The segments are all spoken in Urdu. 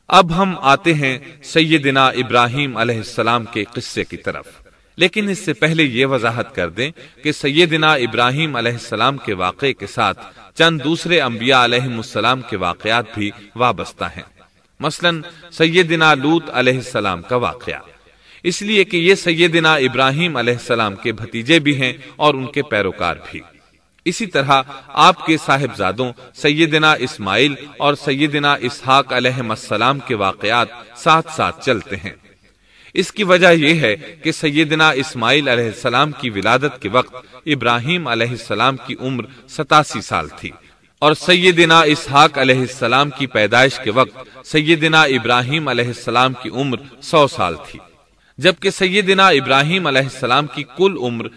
اب ہم آتے ہیں سیدنا ابراہیم علیہ السلام کے قصے کی طرف، لیکن اس سے پہلے یہ وضاحت کر دیں کہ سیدنا ابراہیم علیہ السلام کے واقعے کے ساتھ چند دوسرے انبیاء علیہم السلام کے واقعات بھی وابستہ ہیں، مثلا سیدنا لوط علیہ السلام کا واقعہ، اس لیے کہ یہ سیدنا ابراہیم علیہ السلام کے بھتیجے بھی ہیں اور ان کے پیروکار بھی۔ اسی طرح آپ کے صاحبزادوں سیدنا اسماعیل اور سیدنا اسحاق علیہ السلام کے واقعات ساتھ ساتھ چلتے ہیں۔ اس کی وجہ یہ ہے کہ سیدنا اسماعیل علیہ السلام کی ولادت کے وقت ابراہیم علیہ السلام کی عمر 87 سال تھی، اور سیدنا اسحاق علیہ السلام کی پیدائش کے وقت سیدنا ابراہیم علیہ السلام کی عمر 100 سال تھی، جبکہ سیدنا ابراہیم علیہ السلام کی کل عمر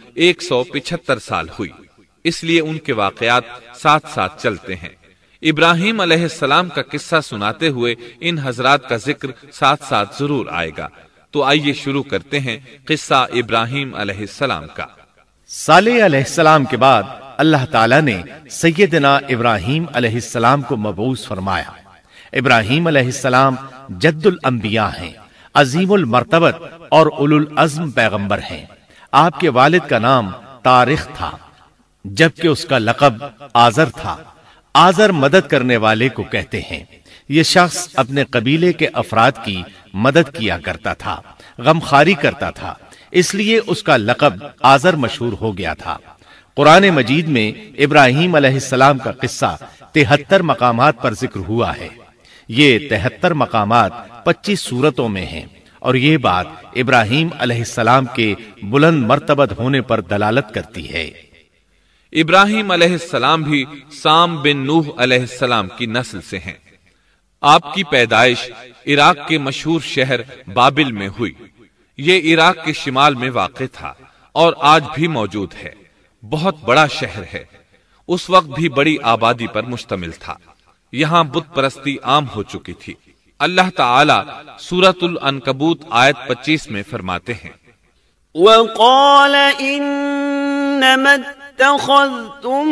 175 سال ہوئی، اس لیے ان کے واقعات ساتھ ساتھ چلتے ہیں۔ ابراہیم علیہ السلام کا قصہ سناتے ہوئے ان حضرات کا ذکر ساتھ ساتھ ضرور آئے گا، تو آئیے شروع کرتے ہیں قصہ ابراہیم علیہ السلام کا۔ صالح علیہ السلام کے بعد اللہ تعالیٰ نے سیدنا ابراہیم علیہ السلام کو مبعوث فرمایا۔ ابراہیم علیہ السلام جد الانبیاء ہیں، عظیم المرتبت اور اولو العزم پیغمبر ہیں۔ آپ کے والد کا نام طارق تھا، جبکہ اس کا لقب آزر تھا۔ آزر مدد کرنے والے کو کہتے ہیں۔ یہ شخص اپنے قبیلے کے افراد کی مدد کیا کرتا تھا، غمخواری کرتا تھا، اس لیے اس کا لقب آزر مشہور ہو گیا تھا۔ قرآن مجید میں ابراہیم علیہ السلام کا قصہ 73 مقامات پر ذکر ہوا ہے۔ یہ 73 مقامات 25 سورتوں میں ہیں، اور یہ بات ابراہیم علیہ السلام کے بلند مرتبت ہونے پر دلالت کرتی ہے۔ ابراہیم علیہ السلام بھی سام بن نوح علیہ السلام کی نسل سے ہیں۔ آپ کی پیدائش عراق کے مشہور شہر بابل میں ہوئی۔ یہ عراق کے شمال میں واقع تھا اور آج بھی موجود ہے۔ بہت بڑا شہر ہے، اس وقت بھی بڑی آبادی پر مشتمل تھا۔ یہاں بت پرستی عام ہو چکی تھی۔ اللہ تعالی سورۃ العنکبوت آیت 25 میں فرماتے ہیں، وَقَالَ إِنَّمَا اتَّخَذْتُم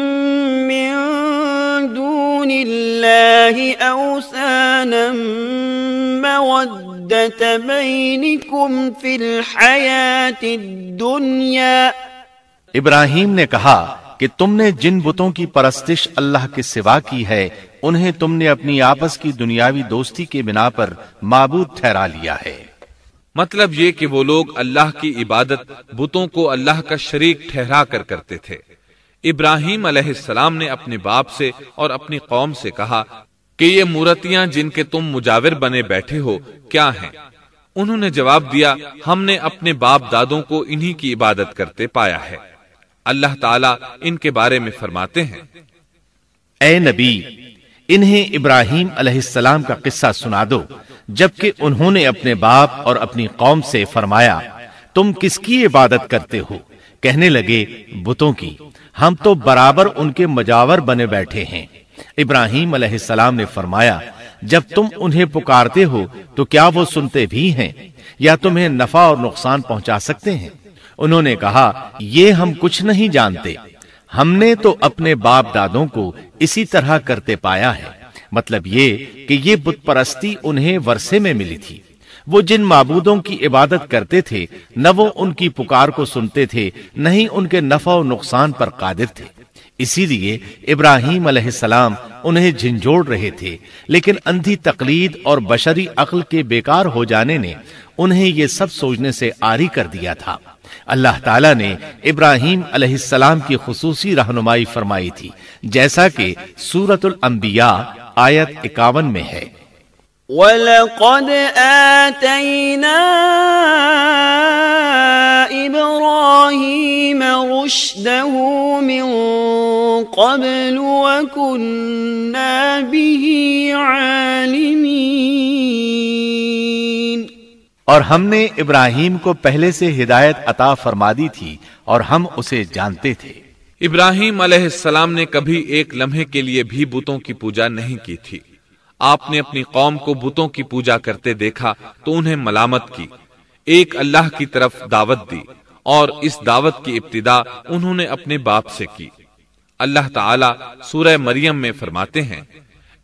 مِّن دُونِ اللَّهِ أَوْثَانًا مَّوَدَّةَ بَيْنِكُمْ فِي الْحَيَاةِ الدُّنْيَا۔ ابراہیم نے کہا کہ تم نے جن بتوں کی پرستش اللہ کے سوا کی ہے، انہیں تم نے اپنی آپس کی دنیاوی دوستی کے بنا پر معبود ٹھہرا لیا ہے۔ مطلب یہ کہ وہ لوگ اللہ کی عبادت بتوں کو اللہ کا شریک ٹھہرا کر کرتے تھے۔ ابراہیم علیہ السلام نے اپنے باپ سے اور اپنی قوم سے کہا کہ یہ مورتیاں جن کے تم مجاور بنے بیٹھے ہو کیا ہیں؟ انہوں نے جواب دیا، ہم نے اپنے باپ دادوں کو انہی کی عبادت کرتے پایا ہے۔ اللہ تعالیٰ ان کے بارے میں فرماتے ہیں، اے نبی، انہیں ابراہیم علیہ السلام کا قصہ سنا دو، جبکہ انہوں نے اپنے باپ اور اپنی قوم سے فرمایا، تم کس کی عبادت کرتے ہو؟ کہنے لگے، بتوں کی، ہم تو برابر ان کے مجاور بنے بیٹھے ہیں۔ ابراہیم علیہ السلام نے فرمایا، جب تم انہیں پکارتے ہو تو کیا وہ سنتے بھی ہیں یا تمہیں نفع اور نقصان پہنچا سکتے ہیں؟ انہوں نے کہا، یہ ہم کچھ نہیں جانتے، ہم نے تو اپنے باپ دادوں کو اسی طرح کرتے پایا ہے۔ مطلب یہ کہ یہ بت پرستی انہیں ورثے میں ملی تھی۔ وہ جن معبودوں کی عبادت کرتے تھے، نہ وہ ان کی پکار کو سنتے تھے، نہ ہی ان کے نفع و نقصان پر قادر تھے۔ اسی لیے ابراہیم علیہ السلام انہیں جھنجھوڑ رہے تھے، لیکن اندھی تقلید اور بشری عقل کے بیکار ہو جانے نے انہیں یہ سب سوچنے سے عاری کر دیا تھا۔ اللہ تعالیٰ نے ابراہیم علیہ السلام کی خصوصی رہنمائی فرمائی تھی، جیسا کہ سورۃ الانبیاء آیت 51 میں ہے، وَلَقَدْ آتَيْنَا إِبْرَاهِيمَ رُشْدَهُ مِن قَبْلُ وَكُنَّا بِهِ عَالِمِينَ۔ اور ہم نے ابراہیم کو پہلے سے ہدایت عطا فرما دی تھی اور ہم اسے جانتے تھے۔ ابراہیم علیہ السلام نے کبھی ایک لمحے کے لیے بھی بتوں کی پوجا نہیں کی تھی۔ آپ نے اپنی قوم کو بتوں کی پوجا کرتے دیکھا تو انہیں ملامت کی، ایک اللہ کی طرف دعوت دی، اور اس دعوت کی ابتدا انہوں نے اپنے باپ سے کی۔ اللہ تعالیٰ سورہ مریم میں فرماتے ہیں،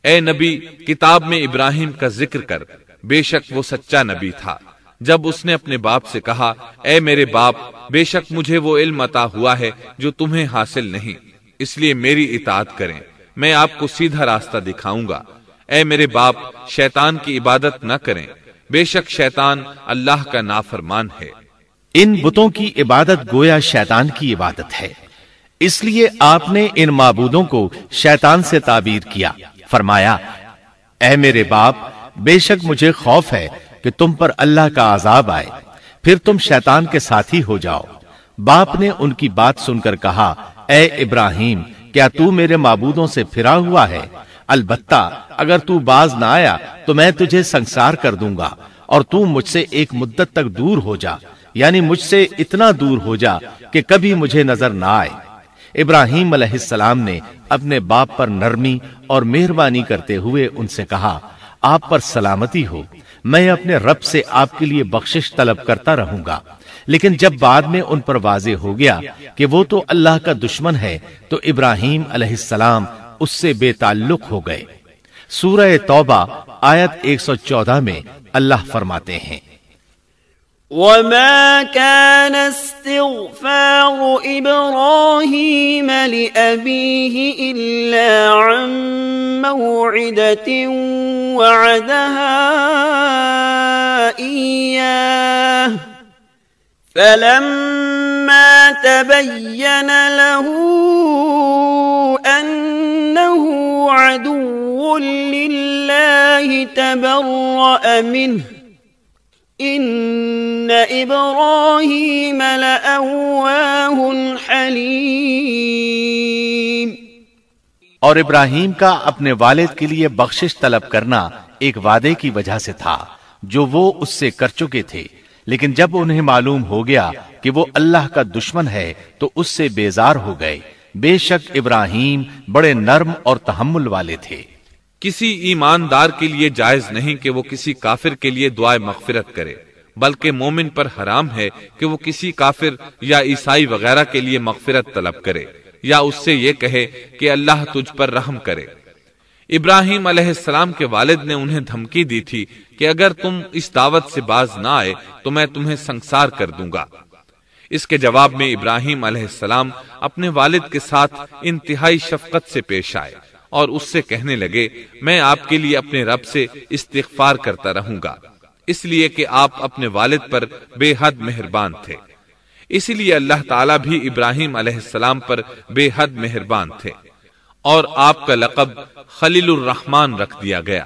اے نبی کتاب میں ابراہیم کا ذکر کر، بے شک وہ سچا نبی تھا جب اس نے اپنے باپ سے کہا اے میرے باپ بے شک مجھے وہ علم عطا ہوا ہے جو تمہیں حاصل نہیں، اس لیے میری اطاعت کریں، میں آپ کو سیدھا راستہ دکھاؤں گا۔ اے میرے باپ شیطان کی عبادت نہ کریں، بے شک شیطان اللہ کا نافرمان ہے۔ ان بتوں کی عبادت گویا شیطان کی عبادت ہے، اس لیے آپ نے ان معبودوں کو شیطان سے تعبیر کیا۔ فرمایا اے میرے باپ بے شک مجھے خوف ہے کہ تم پر اللہ کا عذاب آئے، پھر تم شیطان کے ساتھی ہو جاؤ۔ باپ نے ان کی بات سن کر کہا اے ابراہیم کیا تو میرے معبودوں سے پھرا ہوا ہے؟ البتہ اگر تو باز نہ آیا تو میں تجھے سنسار کر دوں گا، اور تو مجھ سے ایک مدت تک دور ہو جا، یعنی مجھ سے اتنا دور ہو جا کہ کبھی مجھے نظر نہ آئے۔ ابراہیم علیہ السلام نے اپنے باپ پر نرمی اور مہربانی کرتے ہوئے ان سے کہا آپ پر سلامتی ہو، میں اپنے رب سے آپ کے لیے بخشش طلب کرتا رہوں گا۔ لیکن جب بعد میں ان پر واضح ہو گیا کہ وہ تو اللہ کا دشمن ہے تو ابراہیم علیہ السلام اس سے بے تعلق ہو گئے۔ سورہ توبہ آیت 114 میں اللہ فرماتے ہیں وَمَا كَانَ اسْتِغْفَارُ إِبْرَاهِيمَ لِأَبِيهِ إِلَّا عَن مَّوْعِدَةٍ وَعَدَهَا إِيَّاهُ فَلَمَّا تَبَيَّنَ لَهُ أَنَّهُ عَدُوٌّ لِّلَّهِ تَبَرَّأَ مِنْهُ إِنَّ إِبْرَاهِيمَ لَأَوَّاهٌ حَلِيمٌ۔ اور ابراہیم کا اپنے والد کے لیے بخشش طلب کرنا ایک وعدے کی وجہ سے تھا جو وہ اس سے کر چکے تھے، لیکن جب انہیں معلوم ہو گیا کہ وہ اللہ کا دشمن ہے تو اس سے بیزار ہو گئے۔ بے شک ابراہیم بڑے نرم اور تحمل والے تھے۔ کسی ایماندار کے لیے جائز نہیں کہ وہ کسی کافر کے لیے دعائے مغفرت کرے، بلکہ مومن پر حرام ہے کہ وہ کسی کافر یا عیسائی وغیرہ کے لیے مغفرت طلب کرے یا اس سے یہ کہے کہ اللہ تجھ پر رحم کرے۔ ابراہیم علیہ السلام کے والد نے انہیں دھمکی دی تھی کہ اگر تم اس دعوت سے باز نہ آئے تو میں تمہیں سنسار کر دوں گا۔ اس کے جواب میں ابراہیم علیہ السلام اپنے والد کے ساتھ انتہائی شفقت سے پیش آئے اور اس سے کہنے لگے میں آپ کے لیے اپنے رب سے استغفار کرتا رہوں گا، اس لیے کہ آپ اپنے والد پر بے حد مہربان تھے۔ اسی لیے اللہ تعالیٰ بھی ابراہیم علیہ السلام پر بے حد مہربان تھے اور آپ کا لقب خلیل الرحمن رکھ دیا گیا۔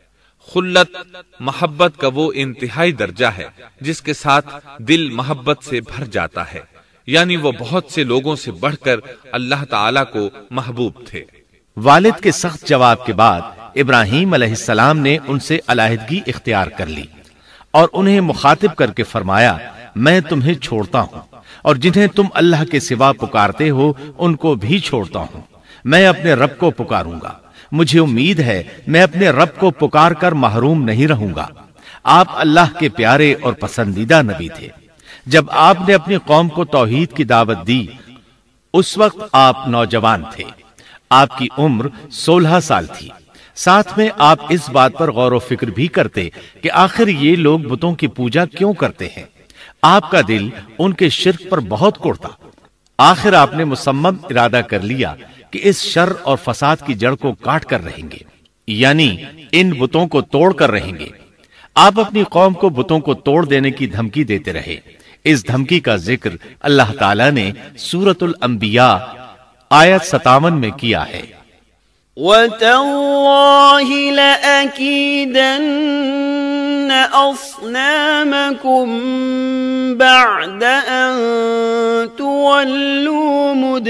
خلت محبت کا وہ انتہائی درجہ ہے جس کے ساتھ دل محبت سے بھر جاتا ہے، یعنی وہ بہت سے لوگوں سے بڑھ کر اللہ تعالیٰ کو محبوب تھے۔ والد کے سخت جواب کے بعد ابراہیم علیہ السلام نے ان سے علیحدگی اختیار کر لی اور انہیں مخاطب کر کے فرمایا میں تمہیں چھوڑتا ہوں اور جنہیں تم اللہ کے سوا پکارتے ہو ان کو بھی چھوڑتا ہوں، میں اپنے رب کو پکاروں گا، مجھے امید ہے میں اپنے رب کو پکار کر محروم نہیں رہوں گا۔ آپ اللہ کے پیارے اور پسندیدہ نبی تھے۔ جب آپ نے اپنی قوم کو توحید کی دعوت دی اس وقت آپ نوجوان تھے، آپ کی عمر 16 سال تھی۔ ساتھ میں آپ اس بات پر غور و فکر بھی کرتے کہ آخر یہ لوگ بتوں کی پوجا کیوں کرتے ہیں۔ آپ کا دل ان کے شرک پر بہت کوڑتا۔ آخر آپ نے مصمم ارادہ کر لیا کہ اس شر اور فساد کی جڑ کو کاٹ کر رہیں گے، یعنی ان بتوں کو توڑ کر رہیں گے۔ آپ اپنی قوم کو بتوں کو توڑ دینے کی دھمکی دیتے رہے۔ اس دھمکی کا ذکر اللہ تعالیٰ نے سورۃ الانبیاء آیت 57 میں کیا ہے۔ وَتَاللَّهِ لَأَكِيدَنَّ أَصْنَامَكُمْ بَعْدَ أَن تُوَلُّوا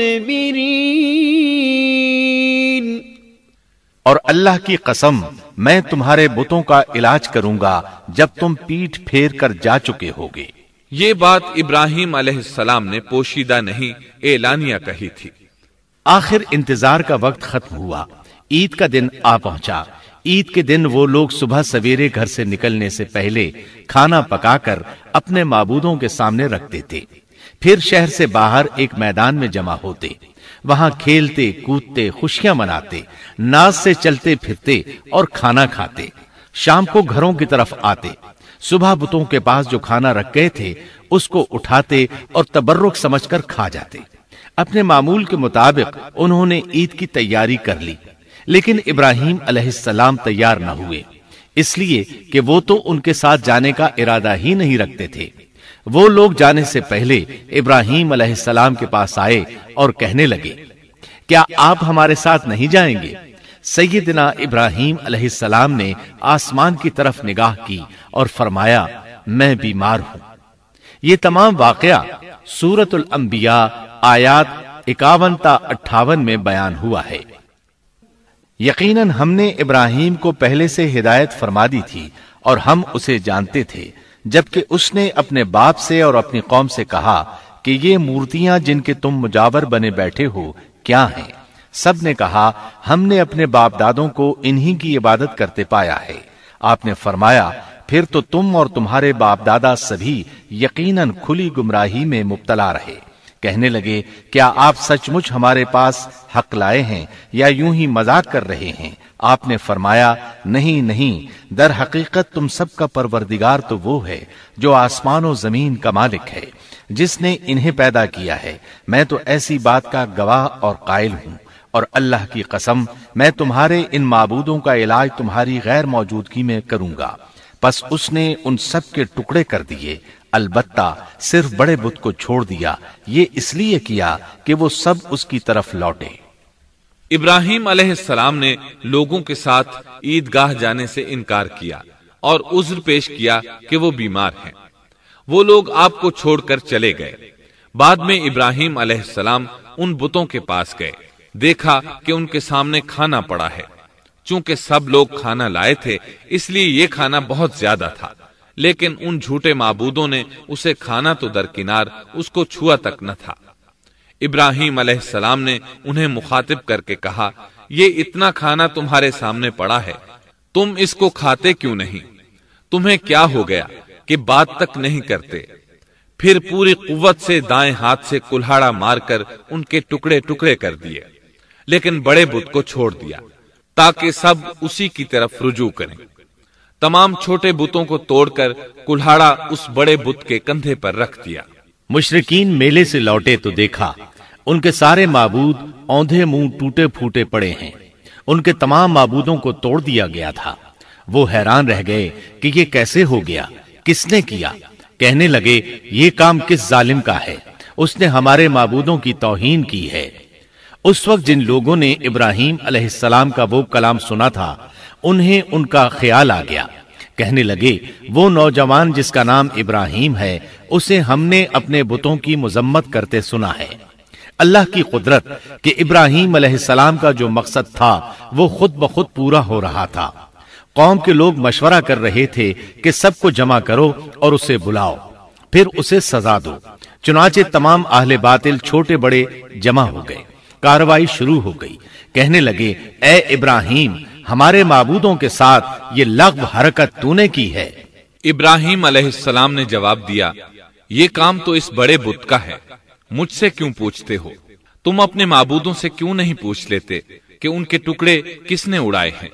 مُدْبِرِينَ۔ اور اللہ کی قسم میں تمہارے بتوں کا علاج کروں گا جب تم پیٹھ پھیر کر جا چکے ہوگے۔ یہ بات ابراہیم علیہ السلام نے پوشیدہ نہیں اعلانیہ کہی تھی۔ آخر انتظار کا وقت ختم ہوا، عید کا دن آ پہنچا۔ عید کے دن وہ لوگ صبح سویرے گھر سے نکلنے سے پہلے کھانا پکا کر اپنے معبودوں کے سامنے رکھتے تھے، پھر شہر سے باہر ایک میدان میں جمع ہوتے۔ وہاں کھیلتے کودتے خوشیاں مناتے، ناز سے چلتے پھرتے اور کھانا کھاتے، شام کو گھروں کی طرف آتے، صبح بتوں کے پاس جو کھانا رکھ گئے تھے اس کو اٹھاتے اور تبرک سمجھ کر کھا جاتے۔ اپنے معمول کے مطابق انہوں نے عید کی تیاری کر لی، لیکن ابراہیم علیہ السلام تیار نہ ہوئے، اس لیے کہ وہ تو ان کے ساتھ جانے کا ارادہ ہی نہیں رکھتے تھے۔ وہ لوگ جانے سے پہلے ابراہیم علیہ السلام کے پاس آئے اور کہنے لگے، کیا آپ ہمارے ساتھ نہیں جائیں گے؟ سیدنا ابراہیم علیہ السلام نے آسمان کی طرف نگاہ کی اور فرمایا، میں بیمار ہوں۔ یہ تمام واقعہ سورۃ الانبیاء آیات 51 تا 58 میں بیان ہوا ہے۔ یقیناً ہم نے ابراہیم کو پہلے سے ہدایت فرما دی تھی اور ہم اسے جانتے تھے، جبکہ اس نے اپنے باپ سے اور اپنی قوم سے کہا کہ یہ مورتیاں جن کے تم مجاور بنے بیٹھے ہو کیا ہیں؟ سب نے کہا، ہم نے اپنے باپ دادوں کو انہی کی عبادت کرتے پایا ہے۔ آپ نے فرمایا، پھر تو تم اور تمہارے باپ دادا سبھی یقیناً کھلی گمراہی میں مبتلا رہے۔ کہنے لگے، کیا آپ سچ مچ ہمارے پاس حق لائے ہیں یا یوں ہی مذاق کر رہے ہیں؟ آپ نے فرمایا، نہیں نہیں، در حقیقت تم سب کا پروردگار تو وہ ہے جو آسمان و زمین کا مالک ہے، جس نے انہیں پیدا کیا ہے۔ میں تو ایسی بات کا گواہ اور قائل ہوں، اور اللہ کی قسم میں تمہارے ان معبودوں کا علاج تمہاری غیر موجودگی میں کروں گا۔ پس اس نے ان سب کے ٹکڑے کر دیے، البتہ صرف بڑے بت کو چھوڑ دیا، یہ اس لیے کیا کہ وہ سب اس کی طرف لوٹے۔ ابراہیم علیہ السلام نے لوگوں کے ساتھ عیدگاہ جانے سے انکار کیا اور عذر پیش کیا کہ وہ بیمار ہیں۔ وہ لوگ آپ کو چھوڑ کر چلے گئے۔ بعد میں ابراہیم علیہ السلام ان بتوں کے پاس گئے، دیکھا کہ ان کے سامنے کھانا پڑا ہے۔ چونکہ سب لوگ کھانا لائے تھے اس لیے یہ کھانا بہت زیادہ تھا، لیکن ان جھوٹے معبودوں نے اسے کھانا تو درکنار اس کو چھوا تک نہ تھا۔ ابراہیم علیہ السلام نے انہیں مخاطب کر کے کہا، یہ اتنا کھانا تمہارے سامنے پڑا ہے، تم اس کو کھاتے کیوں نہیں؟ تمہیں کیا ہو گیا کہ بات تک نہیں کرتے؟ پھر پوری قوت سے دائیں ہاتھ سے کلہاڑا مار کر ان کے ٹکڑے ٹکڑے کر دیے، لیکن بڑے بت کو چھوڑ دیا تاکہ سب اسی کی طرف رجوع کریں۔ تمام چھوٹے بتوں کو توڑ کر کلہاڑا اس بڑے بت کے کندھے پر رکھ دیا۔ مشرکین میلے سے لوٹے تو دیکھا ان کے سارے معبود اوندھے منہ ٹوٹے پھوٹے پڑے ہیں، ان کے تمام معبودوں کو توڑ دیا گیا تھا۔ وہ حیران رہ گئے کہ یہ کیسے ہو گیا، کس نے کیا؟ کہنے لگے، یہ کام کس ظالم کا ہے؟ اس نے ہمارے معبودوں کی توہین کی ہے۔ اس وقت جن لوگوں نے ابراہیم علیہ السلام کا وہ کلام سنا تھا انہیں ان کا خیال آ گیا۔ کہنے لگے، وہ نوجوان جس کا نام ابراہیم ہے اسے ہم نے اپنے بتوں کی مذمت کرتے سنا ہے۔ اللہ کی قدرت کہ ابراہیم علیہ السلام کا جو مقصد تھا وہ خود بخود پورا ہو رہا تھا۔ قوم کے لوگ مشورہ کر رہے تھے کہ سب کو جمع کرو اور اسے بلاؤ، پھر اسے سزا دو۔ چنانچہ تمام اہل باطل چھوٹے بڑے جمع ہو گئے، کارروائی شروع ہو گئی۔ کہنے لگے، اے ابراہیم، ہمارے معبودوں کے ساتھ یہ لغو حرکت تو نے کی ہے۔ ابراہیم علیہ السلام نے جواب دیا، یہ کام تو اس بڑے بت کا ہے، مجھ سے کیوں پوچھتے ہو؟ تم اپنے معبودوں سے کیوں نہیں پوچھ لیتے کہ ان کے ٹکڑے کس نے اڑائے ہیں؟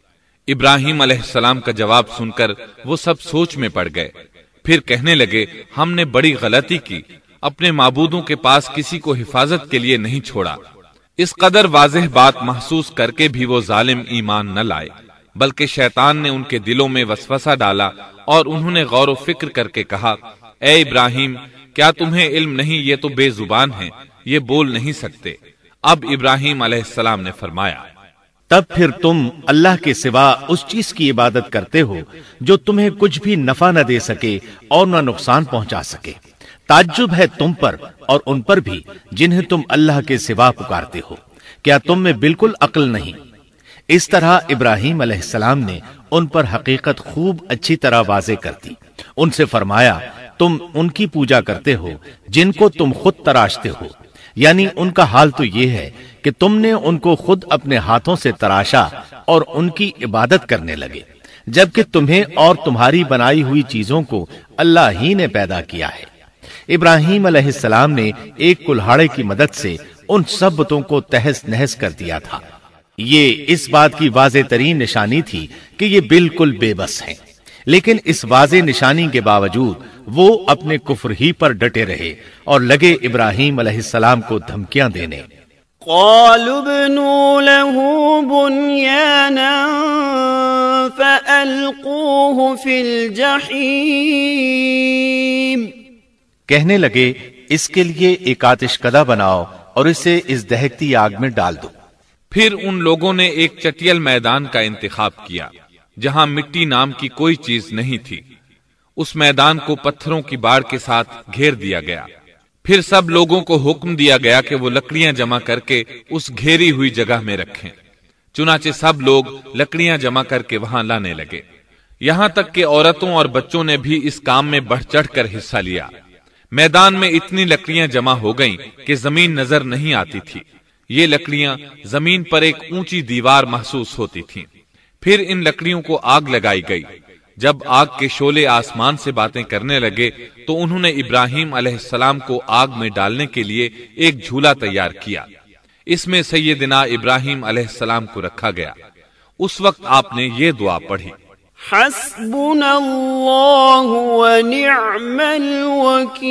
ابراہیم علیہ السلام کا جواب سن کر وہ سب سوچ میں پڑ گئے۔ پھر کہنے لگے، ہم نے بڑی غلطی کی، اپنے معبودوں کے پاس کسی کو حفاظت کے لیے نہیں چھوڑا۔ اس قدر واضح بات محسوس کر کے بھی وہ ظالم ایمان نہ لائے، بلکہ شیطان نے ان کے دلوں میں وسوسہ ڈالا اور انہوں نے غور و فکر کر کے کہا، اے ابراہیم، کیا تمہیں علم نہیں؟ یہ تو بے زبان ہیں، یہ بول نہیں سکتے۔ اب ابراہیم علیہ السلام نے فرمایا، تب پھر تم اللہ کے سوا اس چیز کی عبادت کرتے ہو جو تمہیں کچھ بھی نفع نہ دے سکے اور نہ نقصان پہنچا سکے۔ تعجب ہے تم پر اور ان پر بھی جنہیں تم اللہ کے سوا پکارتے ہو، کیا تم میں بالکل عقل نہیں؟ اس طرح ابراہیم علیہ السلام نے ان پر حقیقت خوب اچھی طرح واضح کر دی۔ ان سے فرمایا، تم ان کی پوجا کرتے ہو جن کو تم خود تراشتے ہو، یعنی ان کا حال تو یہ ہے کہ تم نے ان کو خود اپنے ہاتھوں سے تراشا اور ان کی عبادت کرنے لگے، جبکہ تمہیں اور تمہاری بنائی ہوئی چیزوں کو اللہ ہی نے پیدا کیا ہے۔ ابراہیم علیہ السلام نے ایک کلہاڑے کی مدد سے ان سب بتوں کو تہس نہس کر دیا تھا۔ یہ اس بات کی واضح ترین نشانی تھی کہ یہ بالکل بے بس ہیں، لیکن اس واضح نشانی کے باوجود وہ اپنے کفر ہی پر ڈٹے رہے اور لگے ابراہیم علیہ السلام کو دھمکیاں دینے۔ قالوا ابنوا له بنيانا فألقوه في الجحيم، کہنے لگے اس کے لیے ایک آتش کدہ بناؤ اور اسے اس دہکتی آگ میں ڈال دو۔ پھر ان لوگوں نے ایک چٹیل میدان کا انتخاب کیا جہاں مٹی نام کی کوئی چیز نہیں تھی۔ اس میدان کو پتھروں کی باڑ کے ساتھ گھیر دیا گیا۔ پھر سب لوگوں کو حکم دیا گیا کہ وہ لکڑیاں جمع کر کے اس گھیری ہوئی جگہ میں رکھیں۔ چنانچہ سب لوگ لکڑیاں جمع کر کے وہاں لانے لگے، یہاں تک کہ عورتوں اور بچوں نے بھی اس کام میں بڑھ چڑھ کر حصہ لیا۔ میدان میں اتنی لکڑیاں جمع ہو گئیں کہ زمین نظر نہیں آتی تھی۔ یہ لکڑیاں زمین پر ایک اونچی دیوار محسوس ہوتی تھیں۔ پھر ان لکڑیوں کو آگ لگائی گئی۔ جب آگ کے شعلے آسمان سے باتیں کرنے لگے تو انہوں نے ابراہیم علیہ السلام کو آگ میں ڈالنے کے لیے ایک جھولا تیار کیا۔ اس میں سیدنا ابراہیم علیہ السلام کو رکھا گیا۔ اس وقت آپ نے یہ دعا پڑھی، حسبنا اللہ ونعم الوکیل،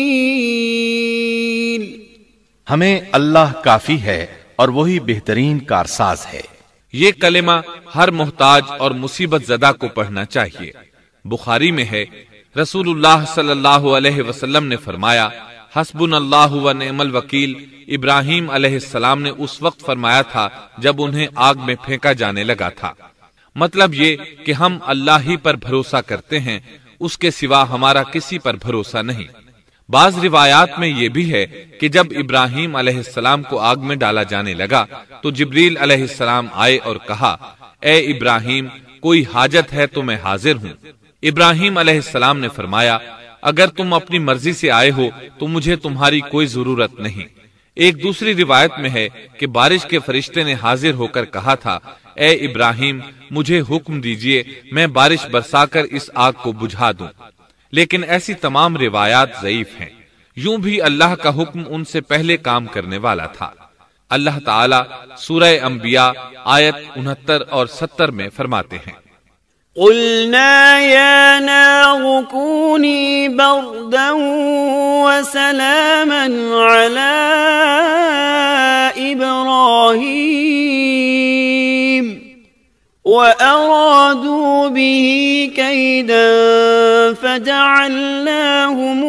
ہمیں اللہ کافی ہے اور وہی بہترین کارساز ہے۔ یہ کلمہ ہر محتاج اور مصیبت زدہ کو پڑھنا چاہیے۔ بخاری میں ہے، رسول اللہ صلی اللہ علیہ وسلم نے فرمایا، حسبنا اللہ و نعم الوکیل ابراہیم علیہ السلام نے اس وقت فرمایا تھا جب انہیں آگ میں پھینکا جانے لگا تھا۔ مطلب یہ کہ ہم اللہ ہی پر بھروسہ کرتے ہیں، اس کے سوا ہمارا کسی پر بھروسہ نہیں۔ بعض روایات میں یہ بھی ہے کہ جب ابراہیم علیہ السلام کو آگ میں ڈالا جانے لگا تو جبریل علیہ السلام آئے اور کہا، اے ابراہیم، کوئی حاجت ہے تو میں حاضر ہوں۔ ابراہیم علیہ السلام نے فرمایا، اگر تم اپنی مرضی سے آئے ہو تو مجھے تمہاری کوئی ضرورت نہیں۔ ایک دوسری روایت میں ہے کہ بارش کے فرشتے نے حاضر ہو کر کہا تھا، اے ابراہیم، مجھے حکم دیجئے میں بارش برسا کر اس آگ کو بجھا دوں۔ لیکن ایسی تمام روایات ضعیف ہیں۔ یوں بھی اللہ کا حکم ان سے پہلے کام کرنے والا تھا۔ اللہ تعالیٰ سورہ انبیاء آیت 69 اور 70 میں فرماتے ہیں، قلنا يا نار كوني بردا وسلاما على إبراهيم وأرادوا به كيدا فجعلناهم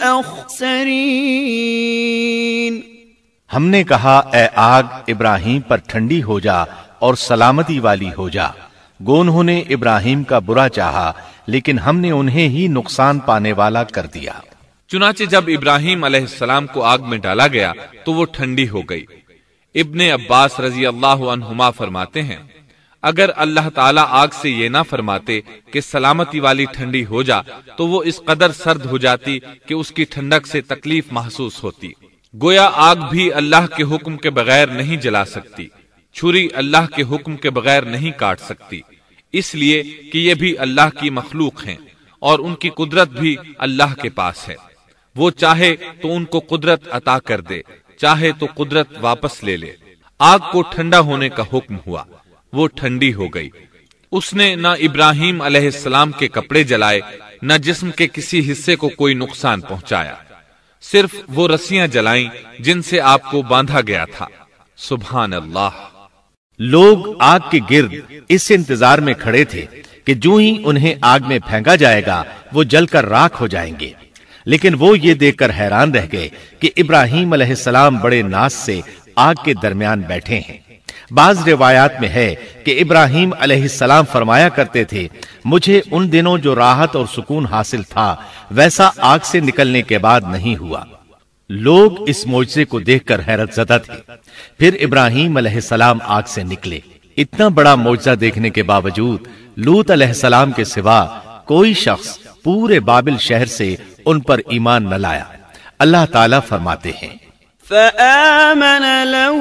الأخسرين۔ ہم نے کہا، اے آگ ابراہیم پر ٹھنڈی ہو جا اور سلامتی والی ہو جا۔ گو انہوں نے ابراہیم کا برا چاہا لیکن ہم نے انہیں ہی نقصان پانے والا کر دیا۔ چنانچہ جب ابراہیم علیہ السلام کو آگ میں ڈالا گیا تو وہ ٹھنڈی ہو گئی۔ ابن عباس رضی اللہ عنہما فرماتے ہیں، اگر اللہ تعالیٰ آگ سے یہ نہ فرماتے کہ سلامتی والی ٹھنڈی ہو جا تو وہ اس قدر سرد ہو جاتی کہ اس کی ٹھنڈک سے تکلیف محسوس ہوتی۔ گویا آگ بھی اللہ کے حکم کے بغیر نہیں جلا سکتی، چھری اللہ کے حکم کے بغیر نہیں کاٹ سکتی، اس لیے کہ یہ بھی اللہ کی مخلوق ہیں اور ان کی قدرت بھی اللہ کے پاس ہے۔ وہ چاہے تو ان کو قدرت عطا کر دے، چاہے تو قدرت واپس لے لے۔ آگ کو ٹھنڈا ہونے کا حکم ہوا، وہ ٹھنڈی ہو گئی۔ اس نے نہ ابراہیم علیہ السلام کے کپڑے جلائے، نہ جسم کے کسی حصے کو کوئی نقصان پہنچایا، صرف وہ رسیاں جلائیں جن سے آپ کو باندھا گیا تھا۔ سبحان اللہ۔ لوگ آگ کے گرد اس انتظار میں کھڑے تھے کہ جو ہی انہیں آگ میں پھینکا جائے گا وہ جل کر راکھ ہو جائیں گے، لیکن وہ یہ دیکھ کر حیران رہ گئے کہ ابراہیم علیہ السلام بڑے ناز سے آگ کے درمیان بیٹھے ہیں۔ بعض روایات میں ہے کہ ابراہیم علیہ السلام فرمایا کرتے تھے، مجھے ان دنوں جو راحت اور سکون حاصل تھا ویسا آگ سے نکلنے کے بعد نہیں ہوا۔ لوگ اس معجزے کو دیکھ کر حیرت زدہ تھے۔ پھر ابراہیم علیہ السلام آگ سے نکلے۔ اتنا بڑا معجزہ دیکھنے کے باوجود لوط علیہ السلام کے سوا کوئی شخص پورے بابل شہر سے ان پر ایمان نہ لایا۔ اللہ تعالیٰ فرماتے ہیں، فآمن له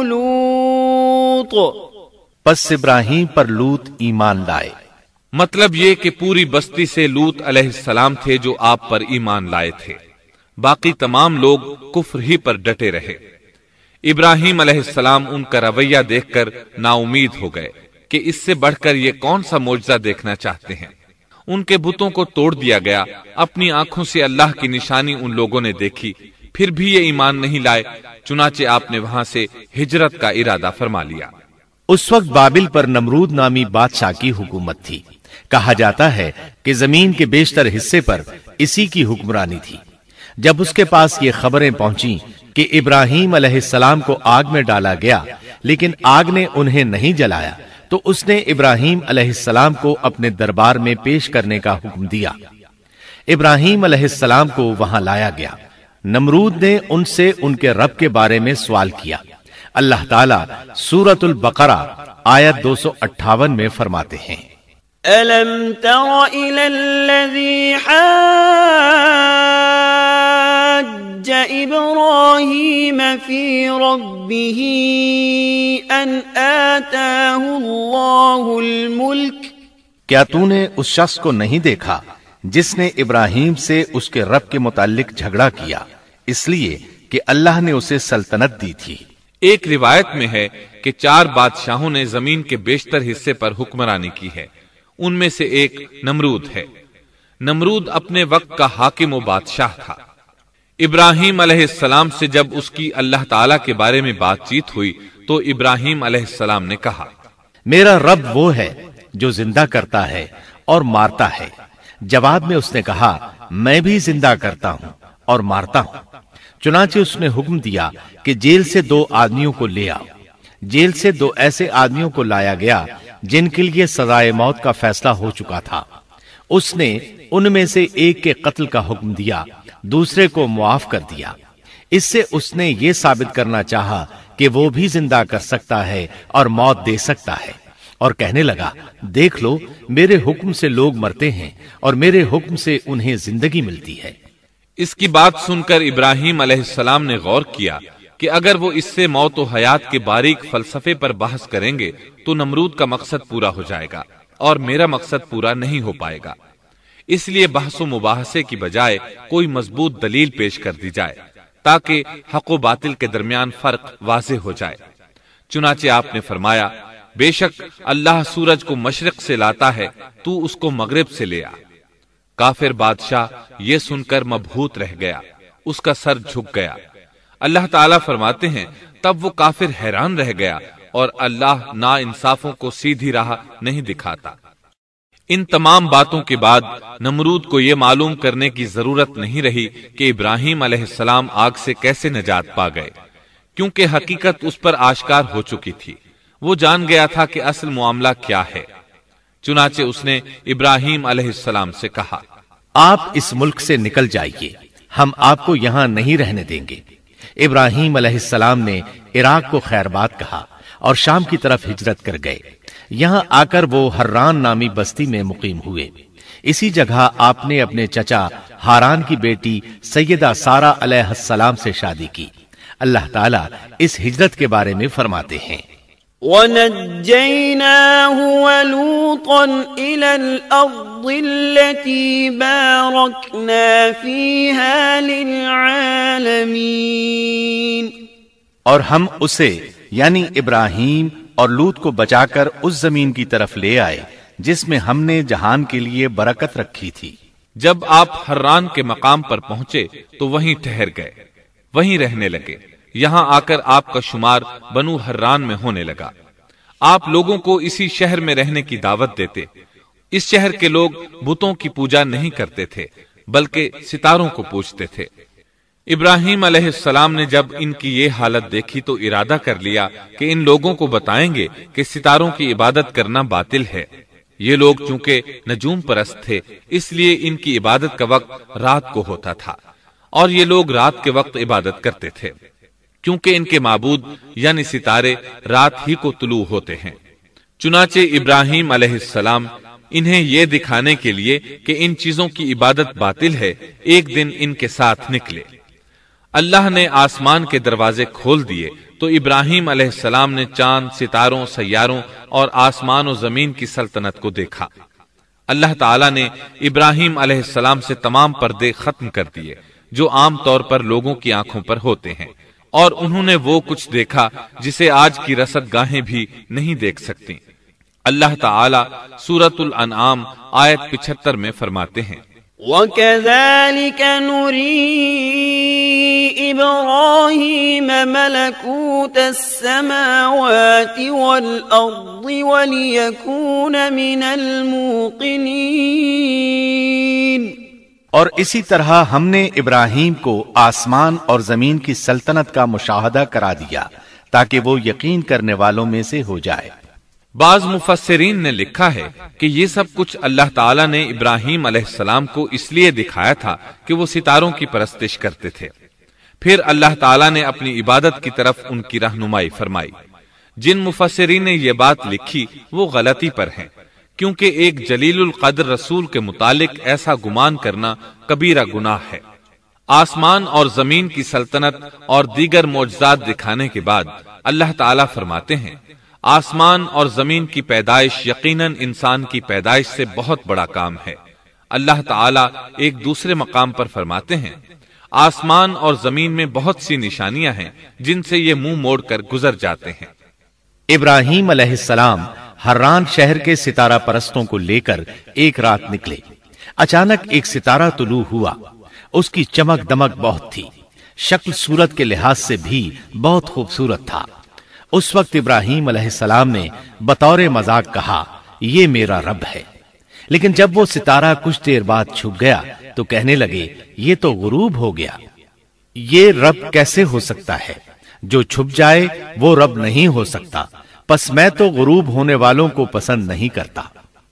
لوط، پس ابراہیم پر لوط ایمان لائے۔ مطلب یہ کہ پوری بستی سے لوط علیہ السلام تھے جو آپ پر ایمان لائے تھے، باقی تمام لوگ کفر ہی پر ڈٹے رہے۔ ابراہیم علیہ السلام ان کا رویہ دیکھ کر نا امید ہو گئے کہ اس سے بڑھ کر یہ کون سا معجزہ دیکھنا چاہتے ہیں۔ ان کے بتوں کو توڑ دیا گیا، اپنی آنکھوں سے اللہ کی نشانی ان لوگوں نے دیکھی، پھر بھی یہ ایمان نہیں لائے، چنانچہ آپ نے وہاں سے ہجرت کا ارادہ فرما لیا۔ اس وقت بابل پر نمرود نامی بادشاہ کی حکومت تھی۔ کہا جاتا ہے کہ زمین کے بیشتر حصے پر اسی کی حکمرانی تھی۔ جب اس کے پاس یہ خبریں پہنچیں کہ ابراہیم علیہ السلام کو آگ میں ڈالا گیا لیکن آگ نے انہیں نہیں جلایا، تو اس نے ابراہیم علیہ السلام کو اپنے دربار میں پیش کرنے کا حکم دیا۔ ابراہیم علیہ السلام کو وہاں لایا گیا۔ نمرود نے ان سے ان کے رب کے بارے میں سوال کیا۔ اللہ تعالیٰ سورۃ البقرہ آیت 258 میں فرماتے ہیں، أَلَمْ تَرَ إِلَى الَّذِي حَاجَّ إِبْرَاهِيمَ فِي رَبِّهِ أَنْ آتَاهُ اللَّهُ الْمُلْكَ کیا تو نے اس شخص کو نہیں دیکھا جس نے ابراہیم سے اس کے رب کے متعلق جھگڑا کیا اس لیے کہ اللہ نے اسے سلطنت دی تھی۔ ایک روایت میں ہے کہ 4 بادشاہوں نے زمین کے بیشتر حصے پر حکمرانی کی ہے، ان میں سے ایک نمرود ہے۔ نمرود اپنے وقت کا حاکم و بادشاہ تھا۔ ابراہیم علیہ السلام سے جب اس کی اللہ تعالیٰ کے بارے میں بات چیت ہوئی تو ابراہیم علیہ السلام نے کہا، میرا رب وہ ہے جو زندہ کرتا ہے اور مارتا ہے۔ جواب میں اس نے کہا، میں بھی زندہ کرتا ہوں اور مارتا ہوں۔ چنانچہ اس نے حکم دیا کہ جیل سے 2 آدمیوں کو لے آؤ۔ جیل سے 2 ایسے آدمیوں کو لایا گیا جن کے لیے سزائے موت کا فیصلہ ہو چکا تھا۔ اس نے ان میں سے ایک کے قتل کا حکم دیا، دوسرے کو معاف کر دیا۔ اس سے اس نے یہ ثابت کرنا چاہا کہ وہ بھی زندہ کر سکتا ہے اور موت دے سکتا ہے، اور کہنے لگا، دیکھ لو میرے حکم سے لوگ مرتے ہیں اور میرے حکم سے انہیں زندگی ملتی ہے۔ اس کی بات سن کر ابراہیم علیہ السلام نے غور کیا کہ اگر وہ اس سے موت و حیات کے باریک فلسفے پر بحث کریں گے تو نمرود کا مقصد پورا ہو جائے گا اور میرا مقصد پورا نہیں ہو پائے گا۔ اس لیے بحث و مباحثے کی بجائے کوئی مضبوط دلیل پیش کر دی جائے تاکہ حق و باطل کے درمیان فرق واضح ہو جائے۔ چنانچہ آپ نے فرمایا، بے شک اللہ سورج کو مشرق سے لاتا ہے، تو اس کو مغرب سے لے آ۔ کافر بادشاہ یہ سن کر مبہوت رہ گیا، اس کا سر جھک گیا۔ اللہ تعالیٰ فرماتے ہیں، تب وہ کافر حیران رہ گیا اور اللہ نا انصافوں کو سیدھی راہ نہیں دکھاتا۔ ان تمام باتوں کے بعد نمرود کو یہ معلوم کرنے کی ضرورت نہیں رہی کہ ابراہیم علیہ السلام آگ سے کیسے نجات پا گئے، کیونکہ حقیقت اس پر آشکار ہو چکی تھی۔ وہ جان گیا تھا کہ اصل معاملہ کیا ہے۔ چنانچہ اس نے ابراہیم علیہ السلام سے کہا، آپ اس ملک سے نکل جائیے، ہم آپ کو یہاں نہیں رہنے دیں گے۔ ابراہیم علیہ السلام نے عراق کو خیر بات کہا اور شام کی طرف ہجرت کر گئے۔ یہاں آ کر وہ حران نامی بستی میں مقیم ہوئے۔ اسی جگہ آپ نے اپنے چچا ہاران کی بیٹی سیدہ سارہ علیہ السلام سے شادی کی۔ اللہ تعالیٰ اس ہجرت کے بارے میں فرماتے ہیں، وَنَجَّيْنَاهُ وَلُوطًا إِلَى الْأَرْضِ الَّتِي بَارَكْنَا فِيهَا لِلْعَالَمِينَ، اور ہم اسے یعنی ابراہیم اور لوط کو بچا کر اس زمین کی طرف لے آئے جس میں ہم نے جہان کے لیے برکت رکھی تھی۔ جب آپ حران کے مقام پر پہنچے تو وہیں ٹھہر گئے، وہیں رہنے لگے۔ یہاں آ کر آپ کا شمار بنو حران میں ہونے لگا۔ آپ لوگوں کو اسی شہر میں رہنے کی دعوت دیتے۔ اس شہر کے لوگ بتوں کی پوجا نہیں کرتے تھے بلکہ ستاروں کو پوجتے تھے۔ ابراہیم علیہ السلام نے جب ان کی یہ حالت دیکھی تو ارادہ کر لیا کہ ان لوگوں کو بتائیں گے کہ ستاروں کی عبادت کرنا باطل ہے۔ یہ لوگ چونکہ نجوم پرست تھے اس لیے ان کی عبادت کا وقت رات کو ہوتا تھا، اور یہ لوگ رات کے وقت عبادت کرتے تھے کیونکہ ان کے معبود یعنی ستارے رات ہی کو طلوع ہوتے ہیں۔ چنانچہ ابراہیم علیہ السلام انہیں یہ دکھانے کے لیے کہ ان چیزوں کی عبادت باطل ہے ایک دن ان کے ساتھ نکلے۔ اللہ نے آسمان کے دروازے کھول دیے تو ابراہیم علیہ السلام نے چاند، ستاروں، سیاروں اور آسمان و زمین کی سلطنت کو دیکھا۔ اللہ تعالیٰ نے ابراہیم علیہ السلام سے تمام پردے ختم کر دیے جو عام طور پر لوگوں کی آنکھوں پر ہوتے ہیں، اور انہوں نے وہ کچھ دیکھا جسے آج کی رصد گاہیں بھی نہیں دیکھ سکتی۔ اللہ تعالی سورۃ الانعام آیت 75 میں فرماتے ہیں، وَكَذَلِكَ نُرِي إِبْرَاهِيمَ مَلَكُوتَ السَّمَاوَاتِ وَالْأَرْضِ وَلِيَكُونَ مِنَ الْمُوقِنِينَ۔ اور اسی طرح ہم نے ابراہیم کو آسمان اور زمین کی سلطنت کا مشاہدہ کرا دیا تاکہ وہ یقین کرنے والوں میں سے ہو جائے۔ بعض مفسرین نے لکھا ہے کہ یہ سب کچھ اللہ تعالیٰ نے ابراہیم علیہ السلام کو اس لیے دکھایا تھا کہ وہ ستاروں کی پرستش کرتے تھے، پھر اللہ تعالیٰ نے اپنی عبادت کی طرف ان کی رہنمائی فرمائی۔ جن مفسرین نے یہ بات لکھی وہ غلطی پر ہیں، کیونکہ ایک جلیل القدر رسول کے متعلق ایسا گمان کرنا کبیرہ گناہ ہے۔ آسمان اور زمین کی سلطنت اور دیگر معجزات دکھانے کے بعد اللہ تعالیٰ فرماتے ہیں، آسمان اور زمین کی پیدائش یقیناً انسان کی پیدائش سے بہت بڑا کام ہے۔ اللہ تعالیٰ ایک دوسرے مقام پر فرماتے ہیں، آسمان اور زمین میں بہت سی نشانیاں ہیں جن سے یہ منہ موڑ کر گزر جاتے ہیں۔ ابراہیم علیہ السلام حران شہر کے ستارہ پرستوں کو لے کر ایک رات نکلے۔ اچانک ایک ستارہ طلوع ہوا، اس کی چمک دمک بہت تھی، شکل صورت کے لحاظ سے بھی بہت خوبصورت تھا۔ اس وقت ابراہیم علیہ السلام نے بطور مذاق کہا، یہ میرا رب ہے۔ لیکن جب وہ ستارہ کچھ دیر بعد چھپ گیا تو کہنے لگے، یہ تو غروب ہو گیا، یہ رب کیسے ہو سکتا ہے؟ جو چھپ جائے وہ رب نہیں ہو سکتا، پس میں تو غروب ہونے والوں کو پسند نہیں کرتا۔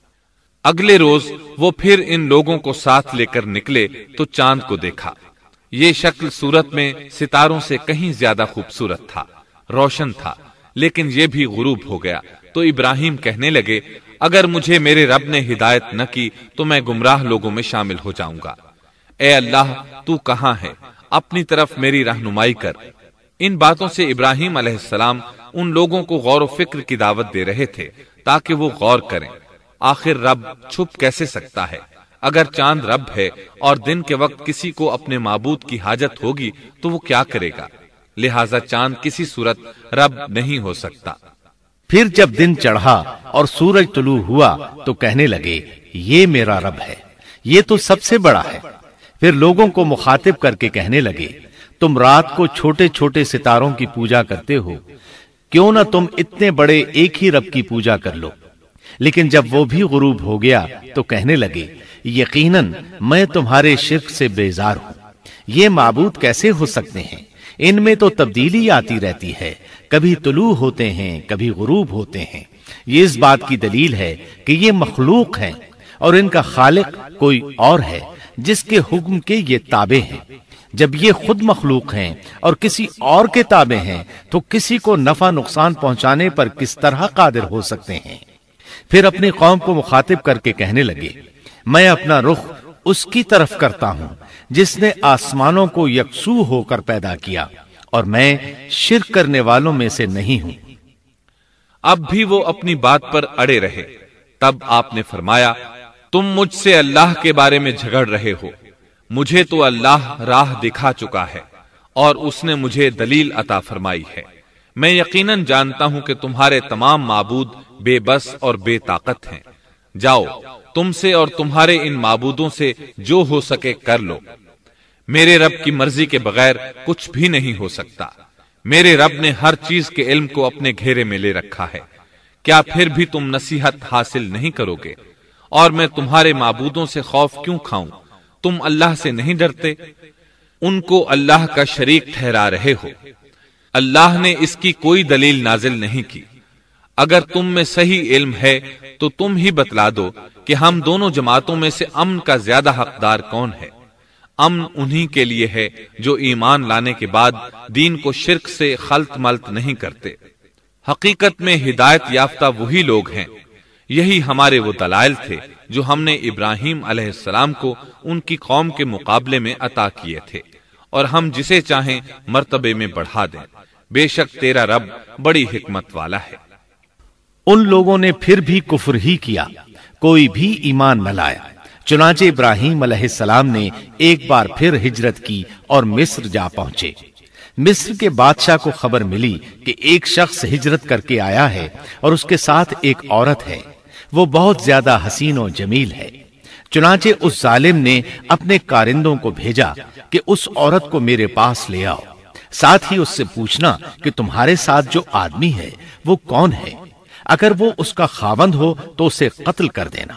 اگلے روز وہ پھر ان لوگوں کو ساتھ لے کر نکلے تو چاند کو دیکھا۔ یہ شکل صورت میں ستاروں سے کہیں زیادہ خوبصورت تھا، روشن تھا، لیکن یہ بھی غروب ہو گیا۔ تو ابراہیم کہنے لگے، اگر مجھے میرے رب نے ہدایت نہ کی تو میں گمراہ لوگوں میں شامل ہو جاؤں گا۔ اے اللہ، تو کہاں ہے؟ اپنی طرف میری رہنمائی کر۔ ان باتوں سے ابراہیم علیہ السلام ان لوگوں کو غور و فکر کی دعوت دے رہے تھے تاکہ وہ غور کریں، آخر رب چھپ کیسے سکتا ہے؟ اگر چاند رب ہے اور دن کے وقت کسی کو اپنے معبود کی حاجت ہوگی تو وہ کیا کرے گا؟ لہذا چاند کسی صورت رب نہیں ہو سکتا۔ پھر جب دن چڑھا اور سورج طلوع ہوا تو کہنے لگے، یہ میرا رب ہے، یہ تو سب سے بڑا ہے۔ پھر لوگوں کو مخاطب کر کے کہنے لگے، تم رات کو چھوٹے چھوٹے ستاروں کی پوجا کرتے ہو، کیوں نہ تم اتنے بڑے ایک ہی رب کی پوجا کر لو۔ لیکن جب وہ بھی غروب ہو گیا تو کہنے لگے، یقیناً میں تمہارے شرک سے بیزار ہوں، یہ معبود کیسے ہو سکتے ہیں؟ ان میں تو تبدیلی آتی رہتی ہے، کبھی طلوع ہوتے ہیں کبھی غروب ہوتے ہیں۔ یہ اس بات کی دلیل ہے کہ یہ مخلوق ہیں اور ان کا خالق کوئی اور ہے جس کے حکم کے یہ تابع ہیں۔ جب یہ خود مخلوق ہیں اور کسی اور کے تابع ہیں تو کسی کو نفع نقصان پہنچانے پر کس طرح قادر ہو سکتے ہیں؟ پھر اپنی قوم کو مخاطب کر کے کہنے لگے، میں اپنا رخ اس کی طرف کرتا ہوں جس نے آسمانوں کو یکسو ہو کر پیدا کیا، اور میں شرک کرنے والوں میں سے نہیں ہوں۔ اب بھی وہ اپنی بات پر اڑے رہے۔ تب آپ نے فرمایا، تم مجھ سے اللہ کے بارے میں جھگڑ رہے ہو، مجھے تو اللہ راہ دکھا چکا ہے اور اس نے مجھے دلیل عطا فرمائی ہے۔ میں یقیناً جانتا ہوں کہ تمہارے تمام معبود بے بس اور بے طاقت ہیں۔ جاؤ، تم سے اور تمہارے ان معبودوں سے جو ہو سکے کر لو، میرے رب کی مرضی کے بغیر کچھ بھی نہیں ہو سکتا۔ میرے رب نے ہر چیز کے علم کو اپنے گھیرے میں لے رکھا ہے، کیا پھر بھی تم نصیحت حاصل نہیں کرو گے؟ اور میں تمہارے معبودوں سے خوف کیوں کھاؤں؟ تم اللہ سے نہیں ڈرتے؟ ان کو اللہ کا شریک ٹھہرا رہے ہو۔ اللہ نے اس کی کوئی دلیل نازل نہیں کی۔ اگر تم میں صحیح علم ہے تو تم ہی بتلا دو کہ ہم دونوں جماعتوں میں سے امن کا زیادہ حقدار کون ہے۔ امن انہی کے لیے ہے جو ایمان لانے کے بعد دین کو شرک سے خلط ملط نہیں کرتے۔ حقیقت میں ہدایت یافتہ وہی لوگ ہیں۔ یہی ہمارے وہ دلائل تھے جو ہم نے ابراہیم علیہ السلام کو ان کی قوم کے مقابلے میں عطا کیے تھے، اور ہم جسے چاہیں مرتبے میں بڑھا دیں۔ بے شک تیرا رب بڑی حکمت والا ہے۔ ان لوگوں نے پھر بھی کفر ہی کیا، کوئی بھی ایمان نہ لایا۔ چنانچہ ابراہیم علیہ السلام نے ایک بار پھر ہجرت کی اور مصر جا پہنچے۔ مصر کے بادشاہ کو خبر ملی کہ ایک شخص ہجرت کر کے آیا ہے اور اس کے ساتھ ایک عورت ہے، وہ بہت زیادہ حسین و جمیل ہے۔ چنانچہ اس ظالم نے اپنے کارندوں کو بھیجا کہ اس عورت کو میرے پاس لے آؤ، ساتھ ہی اس سے پوچھنا کہ تمہارے ساتھ جو آدمی ہے وہ کون ہے، اگر وہ اس کا خاوند ہو تو اسے قتل کر دینا۔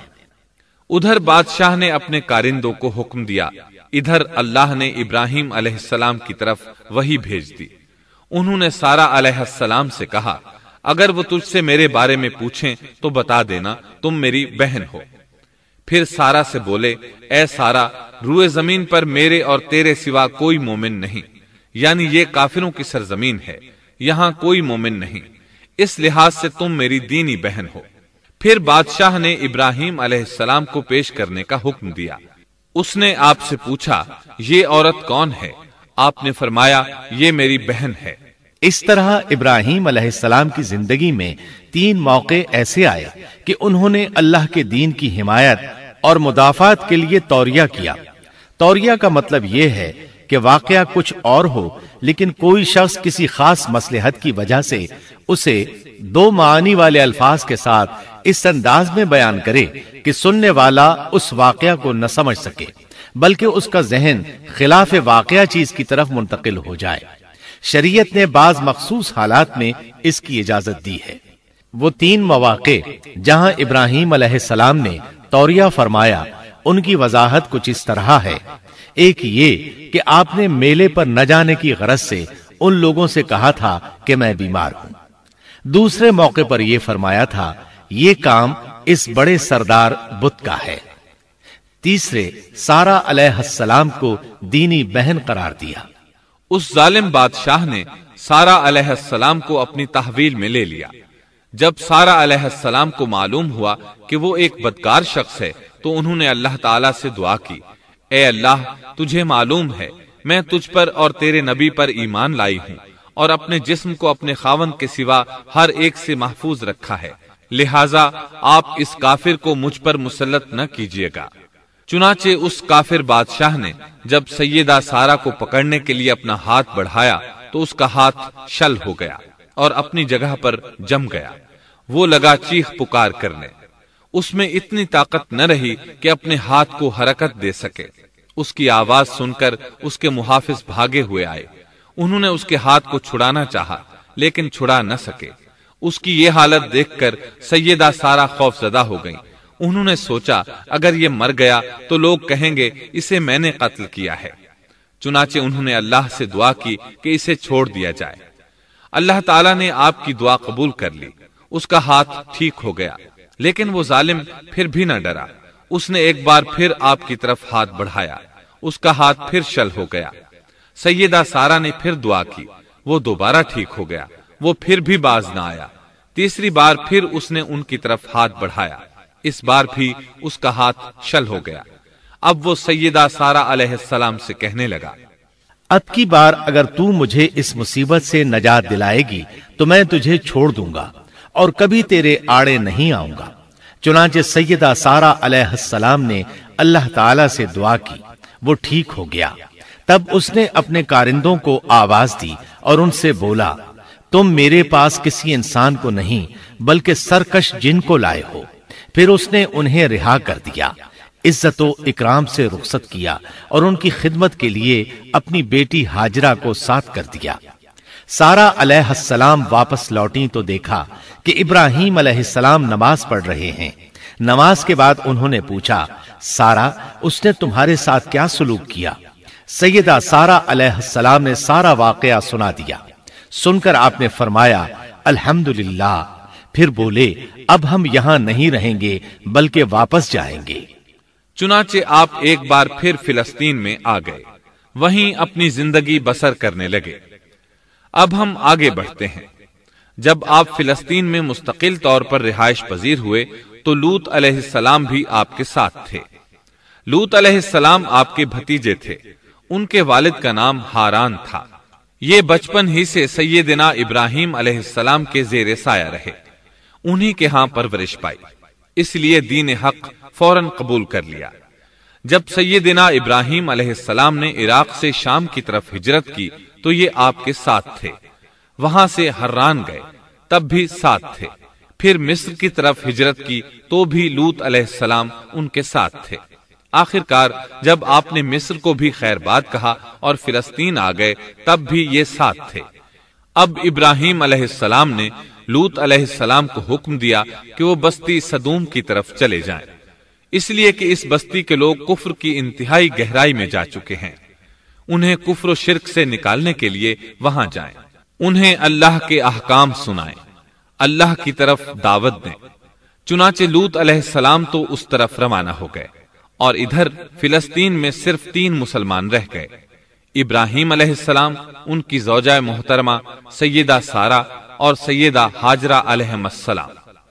ادھر بادشاہ نے اپنے کارندوں کو حکم دیا، ادھر اللہ نے ابراہیم علیہ السلام کی طرف وحی بھیج دی۔ انہوں نے سارا علیہ السلام سے کہا، اگر وہ تجھ سے میرے بارے میں پوچھیں تو بتا دینا تم میری بہن ہو۔ پھر سارا سے بولے، اے سارا، روئے زمین پر میرے اور تیرے سوا کوئی مومن نہیں، یعنی یہ کافروں کی سرزمین ہے، یہاں کوئی مومن نہیں، اس لحاظ سے تم میری دینی بہن ہو۔ پھر بادشاہ نے ابراہیم علیہ السلام کو پیش کرنے کا حکم دیا۔ اس نے آپ سے پوچھا، یہ عورت کون ہے؟ آپ نے فرمایا، یہ میری بہن ہے۔ اس طرح ابراہیم علیہ السلام کی زندگی میں 3 موقع ایسے آئے کہ انہوں نے اللہ کے دین کی حمایت اور مدافعت کے لیے توریہ کیا۔ توریہ کا مطلب یہ ہے کہ واقعہ کچھ اور ہو لیکن کوئی شخص کسی خاص مصلحت کی وجہ سے اسے 2 معانی والے الفاظ کے ساتھ اس انداز میں بیان کرے کہ سننے والا اس واقعہ کو نہ سمجھ سکے بلکہ اس کا ذہن خلاف واقعہ چیز کی طرف منتقل ہو جائے۔ شریعت نے بعض مخصوص حالات میں اس کی اجازت دی ہے۔ وہ 3 مواقع جہاں ابراہیم علیہ السلام نے توریہ فرمایا، ان کی وضاحت کچھ اس طرح ہے۔ ایک یہ کہ آپ نے میلے پر نہ جانے کی غرض سے ان لوگوں سے کہا تھا کہ میں بیمار ہوں۔ دوسرے موقع پر یہ فرمایا تھا، یہ کام اس بڑے سردار بت کا ہے۔ تیسرے، سارا علیہ السلام کو دینی بہن قرار دیا۔ اس ظالم بادشاہ نے سارا علیہ السلام کو اپنی تحویل میں لے لیا۔ جب سارا علیہ السلام کو معلوم ہوا کہ وہ ایک بدکار شخص ہے تو انہوں نے اللہ تعالیٰ سے دعا کی، اے اللہ، تجھے معلوم ہے میں تجھ پر اور تیرے نبی پر ایمان لائی ہوں اور اپنے جسم کو اپنے خاوند کے سوا ہر ایک سے محفوظ رکھا ہے، لہٰذا آپ اس کافر کو مجھ پر مسلط نہ کیجیے گا۔ چنانچہ اس کافر بادشاہ نے جب سیدہ سارا کو پکڑنے کے لیے اپنا ہاتھ بڑھایا تو اس کا ہاتھ شل ہو گیا اور اپنی جگہ پر جم گیا۔ وہ لگا چیخ پکار کرنے، اس میں اتنی طاقت نہ رہی کہ اپنے ہاتھ کو حرکت دے سکے۔ اس کی آواز سن کر اس کے محافظ بھاگے ہوئے آئے، انہوں نے اس کے ہاتھ کو چھڑانا چاہا لیکن چھڑا نہ سکے۔ اس کی یہ حالت دیکھ کر سیدہ سارا خوف زدہ ہو گئیں۔ انہوں نے سوچا اگر یہ مر گیا تو لوگ کہیں گے اسے میں نے قتل کیا ہے۔ چنانچہ انہوں نے اللہ سے دعا کی کہ اسے چھوڑ دیا جائے۔ اللہ تعالیٰ نے آپ کی دعا قبول کر لی، اس کا ہاتھ ٹھیک ہو گیا، لیکن وہ ظالم پھر بھی نہ ڈرا۔ اس نے ایک بار پھر آپ کی طرف ہاتھ بڑھایا، اس کا ہاتھ پھر شل ہو گیا۔ سیدہ سارا نے پھر دعا کی، وہ دوبارہ ٹھیک ہو گیا، وہ پھر بھی باز نہ آیا۔ تیسری بار پھر اس نے ان کی طرف ہاتھ بڑھایا، اس بار بھی اس کا ہاتھ شل ہو گیا۔ اب وہ سیدہ سارا علیہ السلام سے کہنے لگا، اب کی بار اگر تو مجھے اس مصیبت سے نجات دلائے گی تو میں تجھے چھوڑ دوں گا اور کبھی تیرے آڑے نہیں آؤں گا۔ چنانچہ سیدہ سارا علیہ السلام نے اللہ تعالی سے دعا کی، وہ ٹھیک ہو گیا۔ تب اس نے اپنے کارندوں کو آواز دی اور ان سے بولا، تم میرے پاس کسی انسان کو نہیں بلکہ سرکش جن کو لائے ہو۔ پھر اس نے انہیں رہا کر دیا، عزت و اکرام سے رخصت کیا اور ان کی خدمت کے لیے اپنی بیٹی ہاجرہ کو ساتھ کر دیا۔ سارا علیہ السلام واپس لوٹی تو دیکھا کہ ابراہیم علیہ السلام نماز پڑھ رہے ہیں۔ نماز کے بعد انہوں نے پوچھا، سارا، اس نے تمہارے ساتھ کیا سلوک کیا؟ سیدہ سارا علیہ السلام نے سارا واقعہ سنا دیا۔ سن کر آپ نے فرمایا، الحمدللہ۔ پھر بولے، اب ہم یہاں نہیں رہیں گے بلکہ واپس جائیں گے۔ چنانچہ آپ ایک بار پھر فلسطین میں آ گئے، وہیں اپنی زندگی بسر کرنے لگے۔ اب ہم آگے بڑھتے ہیں۔ جب آپ فلسطین میں مستقل طور پر رہائش پذیر ہوئے تو لوط علیہ السلام بھی آپ کے ساتھ تھے۔ لوط علیہ السلام آپ کے بھتیجے تھے، ان کے والد کا نام ہاران تھا۔ یہ بچپن ہی سے سیدنا ابراہیم علیہ السلام کے زیر سایہ رہے، انہی کے ہاں پرورش پائی، اس لیے دین حق فوراً قبول کر لیا۔ جب سیدنا ابراہیم علیہ السلام نے عراق سے شام کی طرف ہجرت کی تو یہ آپ کے ساتھ تھے، وہاں سے حران گئے تب بھی ساتھ تھے، پھر مصر کی طرف ہجرت کی تو بھی لوط علیہ السلام ان کے ساتھ تھے۔ آخر کار جب آپ نے مصر کو بھی خیر بات کہا اور فلسطین آ گئے تب بھی یہ ساتھ تھے۔ اب ابراہیم علیہ السلام نے لوط علیہ السلام کو حکم دیا کہ وہ بستی سدوم کی طرف چلے جائیں، اس لیے کہ اس بستی کے لوگ کفر کی انتہائی گہرائی میں جا چکے ہیں، انہیں کفر و شرک سے نکالنے کے لیے وہاں جائیں، انہیں اللہ کے احکام سنائیں، اللہ کی طرف دعوت دیں۔ چنانچہ لوط علیہ السلام تو اس طرف روانہ ہو گئے، اور ادھر فلسطین میں صرف 3 مسلمان رہ گئے، ابراہیم علیہ السلام، ان کی زوجہ محترمہ سیدہ سارہ اور سیدہ ہاجرہ علیہ السلام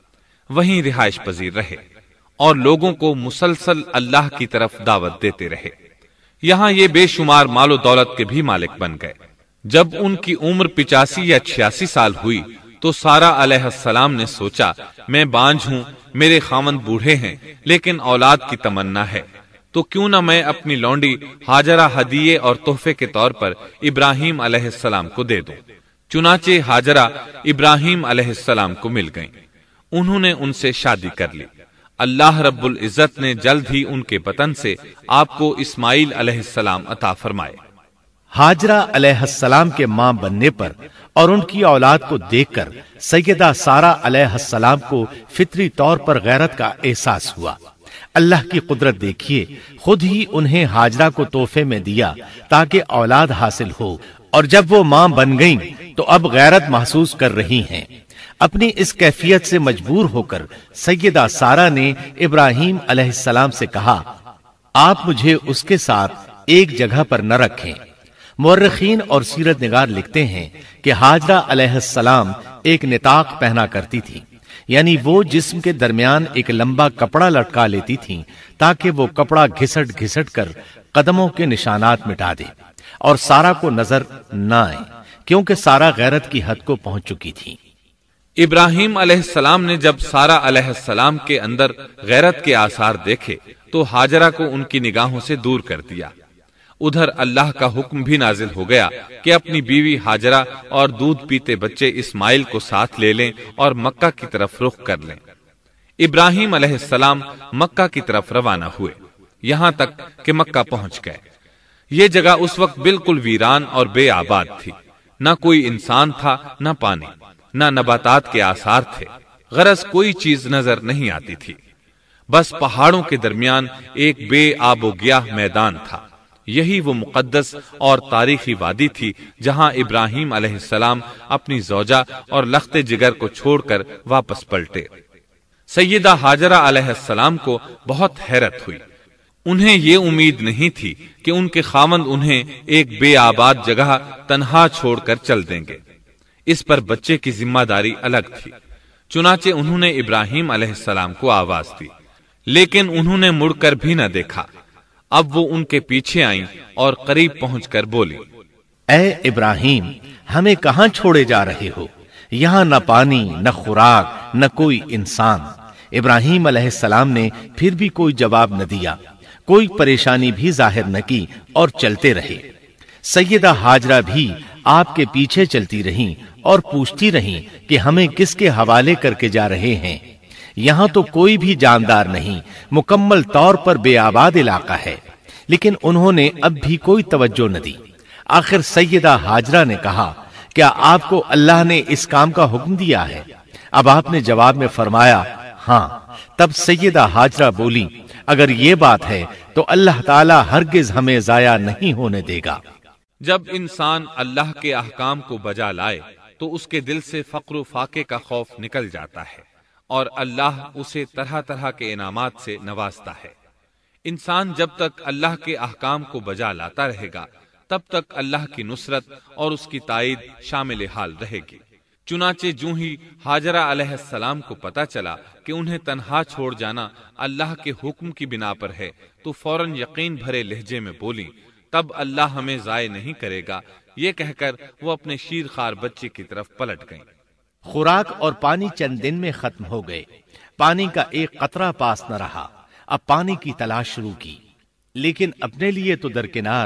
وہیں رہائش پذیر رہے اور لوگوں کو مسلسل اللہ کی طرف دعوت دیتے رہے۔ یہاں یہ بے شمار مال و دولت کے بھی مالک بن گئے۔ جب ان کی عمر 85 یا 86 سال ہوئی تو سارہ علیہ السلام نے سوچا، میں بانجھ ہوں، میرے خاوند بوڑھے ہیں، لیکن اولاد کی تمنا ہے، تو کیوں نہ میں اپنی لونڈی ہاجرہ ہدیے اور تحفے کے طور پر ابراہیم علیہ السلام کو دے دوں۔ چنانچہ ہاجرہ ابراہیم علیہ السلام کو مل گئیں، انہوں نے ان سے شادی کر لی۔ اللہ رب العزت نے جلد ہی ان کے بطن سے آپ کو اسماعیل علیہ السلام عطا فرمائے۔ ہاجرہ علیہ السلام کے ماں بننے پر اور ان کی اولاد کو دیکھ کر سیدہ سارہ علیہ السلام کو فطری طور پر غیرت کا احساس ہوا۔ اللہ کی قدرت دیکھیے، خود ہی انہیں ہاجرہ کو تحفے میں دیا تاکہ اولاد حاصل ہو، اور جب وہ ماں بن گئیں تو اب غیرت محسوس کر رہی ہیں۔ اپنی اس کیفیت سے مجبور ہو کر سیدہ سارہ نے ابراہیم علیہ السلام سے کہا، آپ مجھے اس کے ساتھ ایک جگہ پر نہ رکھیں۔ مورخین اور سیرت نگار لکھتے ہیں کہ ہاجرہ علیہ السلام ایک نطاق پہنا کرتی تھی، یعنی وہ جسم کے درمیان ایک لمبا کپڑا لٹکا لیتی تھی تاکہ وہ کپڑا گھسٹ گھسٹ کر قدموں کے نشانات مٹا دے اور سارہ کو نظر نہ آئے، کیونکہ سارہ غیرت کی حد کو پہنچ چکی تھی۔ ابراہیم علیہ السلام نے جب سارہ علیہ السلام کے اندر غیرت کے آثار دیکھے تو ہاجرہ کو ان کی نگاہوں سے دور کر دیا۔ ادھر اللہ کا حکم بھی نازل ہو گیا کہ اپنی بیوی ہاجرہ اور دودھ پیتے بچے اسماعیل کو ساتھ لے لیں اور مکہ کی طرف رخ کر لیں۔ ابراہیم علیہ السلام مکہ کی طرف روانہ ہوئے، یہاں تک کہ مکہ پہنچ گئے۔ یہ جگہ اس وقت بالکل ویران اور بے آباد تھی، نہ کوئی انسان تھا، نہ پانی، نہ نباتات کے آثار تھے، غرض کوئی چیز نظر نہیں آتی تھی، بس پہاڑوں کے درمیان ایک بے آب و گیاہ میدان تھا۔ یہی وہ مقدس اور تاریخی وادی تھی جہاں ابراہیم علیہ السلام اپنی زوجہ اور لخت جگر کو چھوڑ کر واپس پلٹے۔ سیدہ ہاجرہ علیہ السلام کو بہت حیرت ہوئی، انہیں یہ امید نہیں تھی کہ ان کے خاوند انہیں ایک بے آباد جگہ تنہا چھوڑ کر چل دیں گے، اس پر بچے کی ذمہ داری الگ تھی۔ چنانچہ انہوں نے ابراہیم علیہ السلام کو آواز دی، لیکن انہوں نے مڑ کر بھی نہ دیکھا۔ اب وہ ان کے پیچھے آئیں اور قریب پہنچ کر بولی، اے ابراہیم، ہمیں کہاں چھوڑے جا رہے ہو؟ یہاں نہ پانی، نہ خوراک، نہ کوئی انسان۔ ابراہیم علیہ السلام نے پھر بھی کوئی جواب نہ دیا، کوئی پریشانی بھی ظاہر نہ کی اور چلتے رہے۔ سیدہ ہاجرہ بھی آپ کے پیچھے چلتی رہیں اور پوچھتی رہیں کہ ہمیں کس کے حوالے کر کے جا رہے ہیں؟ یہاں تو کوئی بھی جاندار نہیں، مکمل طور پر بے آباد علاقہ ہے، لیکن انہوں نے اب بھی کوئی توجہ نہ دی۔ آخر سیدہ ہاجرہ نے کہا، کیا آپ کو اللہ نے اس کام کا حکم دیا ہے؟ اب آپ نے جواب میں فرمایا، ہاں۔ تب سیدہ ہاجرہ بولی، اگر یہ بات ہے تو اللہ تعالی ہرگز ہمیں ضائع نہیں ہونے دے گا۔ جب انسان اللہ کے احکام کو بجا لائے تو اس کے دل سے فقر و فاقے کا خوف نکل جاتا ہے، اور اللہ اسے طرح طرح کے انعامات سے نوازتا ہے۔ انسان جب تک اللہ کے احکام کو بجا لاتا رہے گا تب تک اللہ کی نصرت اور اس کی تائید شامل حال رہے گی۔ چنانچہ جو ہی ہاجرہ علیہ السلام کو پتا چلا کہ انہیں تنہا چھوڑ جانا اللہ کے حکم کی بنا پر ہے تو فوراً یقین بھرے لہجے میں بولی، تب اللہ ہمیں ضائع نہیں کرے گا۔ یہ کہہ کر وہ اپنے شیر خوار بچے کی طرف پلٹ گئیں۔ خوراک اور پانی چند دن میں ختم ہو گئے، پانی کا ایک قطرہ پاس نہ رہا۔ اب پانی کی تلاش شروع کی، لیکن اپنے لیے تو درکنار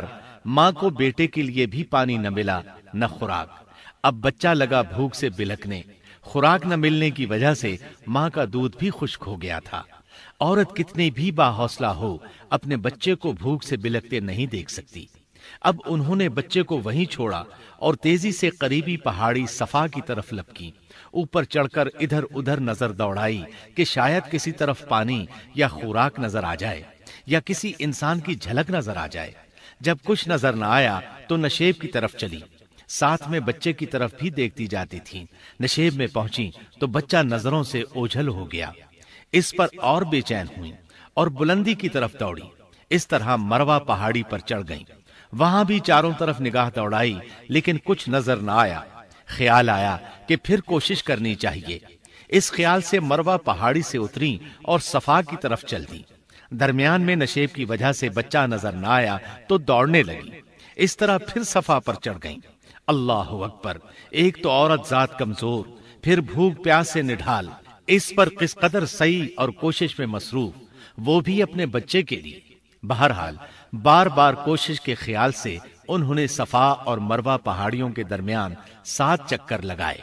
ماں کو بیٹے کے لیے بھی پانی نہ ملا نہ خوراک۔ اب بچہ لگا بھوک سے بلکنے، خوراک نہ ملنے کی وجہ سے ماں کا دودھ بھی خشک ہو گیا تھا۔ عورت کتنی بھی باحوصلہ ہو اپنے بچے کو بھوک سے بلکتے نہیں دیکھ سکتی۔ اب انہوں نے بچے کو وہیں چھوڑا اور تیزی سے قریبی پہاڑی صفا کی طرف لپکی، اوپر چڑھ کر ادھر ادھر نظر دوڑائی کہ شاید کسی طرف پانی یا خوراک نظر آ جائے یا کسی انسان کی جھلک نظر آ جائے۔ جب کچھ نظر نہ آیا تو نشیب کی طرف چلی، ساتھ میں بچے کی طرف بھی دیکھتی جاتی تھیں۔ نشیب میں پہنچی تو بچہ نظروں سے اوجھل ہو گیا۔ اس پر اور بے چین ہوئی اور بلندی کی طرف دوڑی۔ اس طرح مروہ پہاڑی پر چڑھ گئیں۔ وہاں بھی چاروں طرف نگاہ دوڑائی لیکن کچھ نظر نہ آیا۔ خیال آیا کہ پھر کوشش کرنی چاہیے۔ اس خیال سے مروہ پہاڑی سے اتری اور صفا کی طرف چل دی۔ درمیان میں نشیب کی وجہ سے بچہ نظر نہ آیا تو دوڑنے لگی۔ اس طرح پھر صفا پر چڑھ گئیں۔ اللہ اکبر! ایک تو عورت ذات کمزور، پھر بھوک پیاس سے نڈھال، اس پر کس قدر سعی اور کوشش میں مصروف، وہ بھی اپنے بچے کے لیے۔ بہرحال بار بار کوشش کے خیال سے انہوں نے صفا اور مروہ پہاڑیوں کے درمیان 7 چکر لگائے۔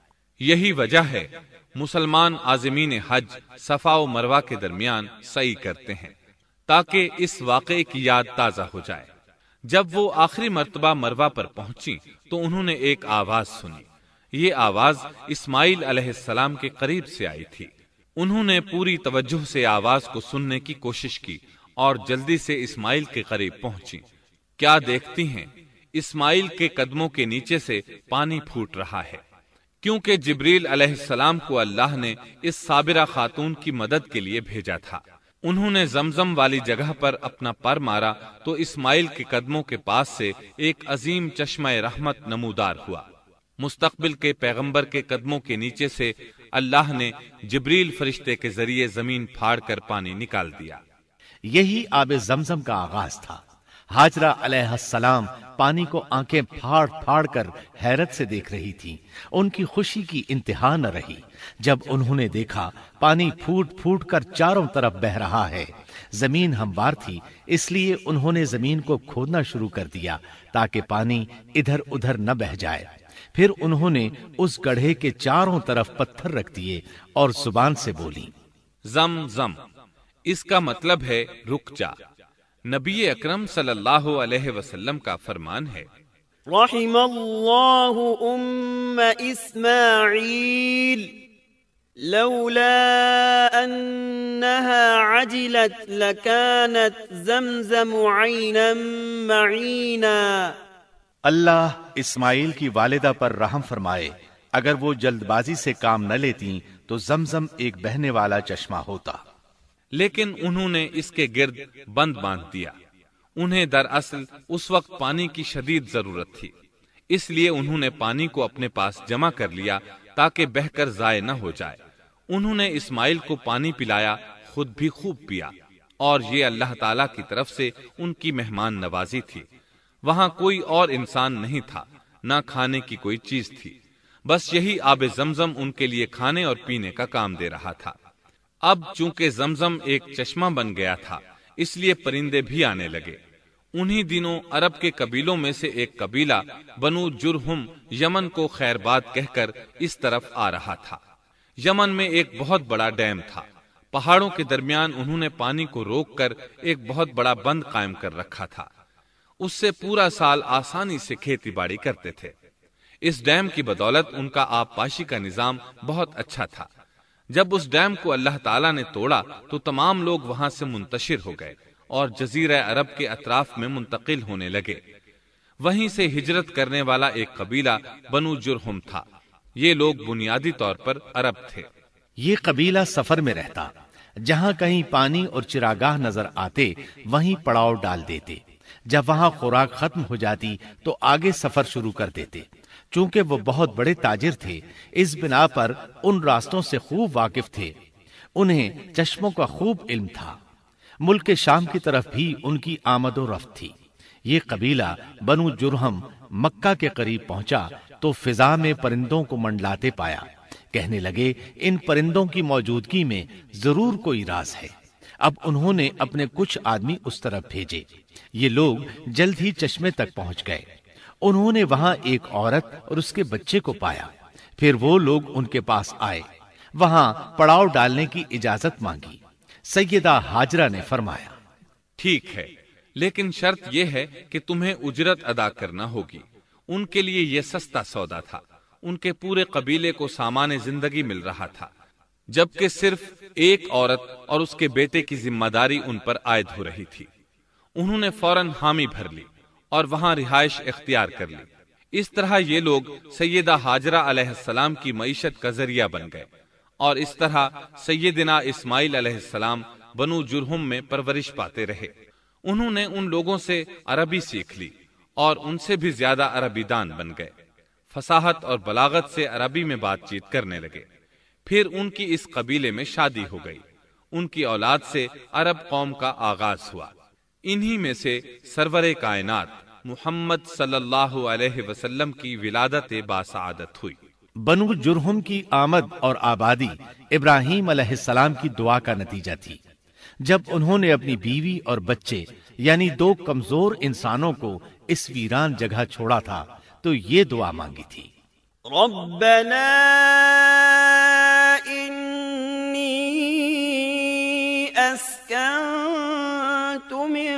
یہی وجہ ہے مسلمان عازمین حج صفا و مروہ کے درمیان سعی کرتے ہیں تاکہ اس واقعے کی یاد تازہ ہو جائے۔ جب وہ آخری مرتبہ مروہ پر پہنچی تو انہوں نے ایک آواز سنی۔ یہ آواز اسماعیل علیہ السلام کے قریب سے آئی تھی۔ انہوں نے پوری توجہ سے آواز کو سننے کی کوشش کی اور جلدی سے اسماعیل کے قریب پہنچی۔ کیا دیکھتی ہیں؟ اسماعیل کے قدموں کے نیچے سے پانی پھوٹ رہا ہے، کیونکہ جبریل علیہ السلام کو اللہ نے اس صابرہ خاتون کی مدد کے لیے بھیجا تھا۔ انہوں نے زمزم والی جگہ پر اپنا پر مارا تو اسماعیل کے قدموں کے پاس سے ایک عظیم چشمہ رحمت نمودار ہوا۔ مستقبل کے پیغمبر کے قدموں کے نیچے سے اللہ نے جبریل فرشتے کے ذریعے زمین پھاڑ کر پانی نکال دیا۔ یہی آب زمزم کا آغاز تھا۔ ہاجرہ علیہ السلام پانی کو آنکھیں پھاڑ پھاڑ کر حیرت سے دیکھ رہی تھی۔ ان کی خوشی کی انتہا نہ رہی جب انہوں نے دیکھا پانی پھوٹ پھوٹ کر چاروں طرف بہ رہا ہے۔ زمین ہموار تھی، اس لیے انہوں نے زمین کو کھودنا شروع کر دیا تاکہ پانی ادھر ادھر نہ بہ جائے۔ پھر انہوں نے اس گڑھے کے چاروں طرف پتھر رکھ دیے اور زبان سے بولی، زم زم۔ اس کا مطلب ہے رک جا۔ نبی اکرم صلی اللہ علیہ وسلم کا فرمان ہے، رحم اللہ اسماعیل لولا انها عجلت لكانت زمزم عینا معینا۔ اللہ اسماعیل کی والدہ پر رحم فرمائے، اگر وہ جلد بازی سے کام نہ لیتی تو زمزم ایک بہنے والا چشمہ ہوتا۔ لیکن انہوں نے اس کے گرد بند باندھ دیا۔ انہیں دراصل اس وقت پانی کی شدید ضرورت تھی، اس لیے انہوں نے پانی کو اپنے پاس جمع کر لیا تاکہ بہہ کر ضائع نہ ہو جائے۔ انہوں نے اسماعیل کو پانی پلایا، خود بھی خوب پیا، اور یہ اللہ تعالی کی طرف سے ان کی مہمان نوازی تھی۔ وہاں کوئی اور انسان نہیں تھا، نہ کھانے کی کوئی چیز تھی، بس یہی آب زمزم ان کے لیے کھانے اور پینے کا کام دے رہا تھا۔ اب چونکہ زمزم ایک چشمہ بن گیا تھا، اس لیے پرندے بھی آنے لگے۔ انہی دنوں عرب کے قبیلوں میں سے ایک قبیلہ بنو جرہم یمن کو خیر باد کہہ کر اس طرف آ رہا تھا۔ یمن میں ایک بہت بڑا ڈیم تھا۔ پہاڑوں کے درمیان انہوں نے پانی کو روک کر ایک بہت بڑا بند قائم کر رکھا تھا۔ اس سے پورا سال آسانی سے کھیتی باڑی کرتے تھے۔ اس ڈیم کی بدولت ان کا آب پاشی کا نظام بہت اچھا تھا۔ جب اس ڈیم کو اللہ تعالیٰ نے توڑا تو تمام لوگ وہاں سے منتشر ہو گئے اور جزیرہ عرب کے اطراف میں منتقل ہونے لگے۔ وہیں سے ہجرت کرنے والا ایک قبیلہ بنو جرہم تھا۔ یہ لوگ بنیادی طور پر عرب تھے۔ یہ قبیلہ سفر میں رہتا، جہاں کہیں پانی اور چراگاہ نظر آتے وہیں پڑاؤ ڈال دیتے۔ جب وہاں خوراک ختم ہو جاتی تو آگے سفر شروع کر دیتے۔ چونکہ وہ بہت بڑے تاجر تھے، اس بنا پر ان راستوں سے خوب واقف تھے۔ انہیں چشموں کا خوب علم تھا۔ ملک شام کی طرف بھی ان کی آمد و رفت تھی۔ یہ قبیلہ بنو جرہم مکہ کے قریب پہنچا تو فضا میں پرندوں کو منڈلاتے پایا۔ کہنے لگے ان پرندوں کی موجودگی میں ضرور کوئی راز ہے۔ اب انہوں نے اپنے کچھ آدمی اس طرف بھیجے، یہ لوگ جلد ہی چشمے تک پہنچ گئے۔ انہوں نے وہاں ایک عورت اور اس کے بچے کو پایا، پھر وہ لوگ ان کے پاس آئے، وہاں پڑاؤ ڈالنے کی اجازت مانگی۔ سیدہ ہاجرہ نے فرمایا، ٹھیک ہے، لیکن شرط یہ ہے کہ تمہیں اجرت ادا کرنا ہوگی۔ ان کے لیے یہ سستا سودا تھا، ان کے پورے قبیلے کو سامان زندگی مل رہا تھا، جبکہ صرف ایک عورت اور اس کے بیٹے کی ذمہ داری ان پر عائد ہو رہی تھی۔ انہوں نے فوراً حامی بھر لی اور وہاں رہائش اختیار کر لی۔ اس طرح یہ لوگ سیدہ ہاجرہ علیہ السلام کی معیشت کا ذریعہ بن گئے، اور اس طرح سیدنا اسماعیل علیہ السلام بنو جرہم میں پرورش پاتے رہے۔ انہوں نے ان لوگوں سے عربی سیکھ لی اور ان سے بھی زیادہ عربی دان بن گئے، فصاحت اور بلاغت سے عربی میں بات چیت کرنے لگے۔ پھر ان کی اس قبیلے میں شادی ہو گئی، ان کی اولاد سے عرب قوم کا آغاز ہوا۔ انہی میں سے سرور کائنات محمد صلی اللہ علیہ وسلم کی ولادت باسعادت ہوئی۔ بنو جرہم کی آمد اور آبادی ابراہیم علیہ السلام کی دعا کا نتیجہ تھی۔ جب انہوں نے اپنی بیوی اور بچے یعنی دو کمزور انسانوں کو اس ویران جگہ چھوڑا تھا تو یہ دعا مانگی تھی، ربنا انی اسکنت من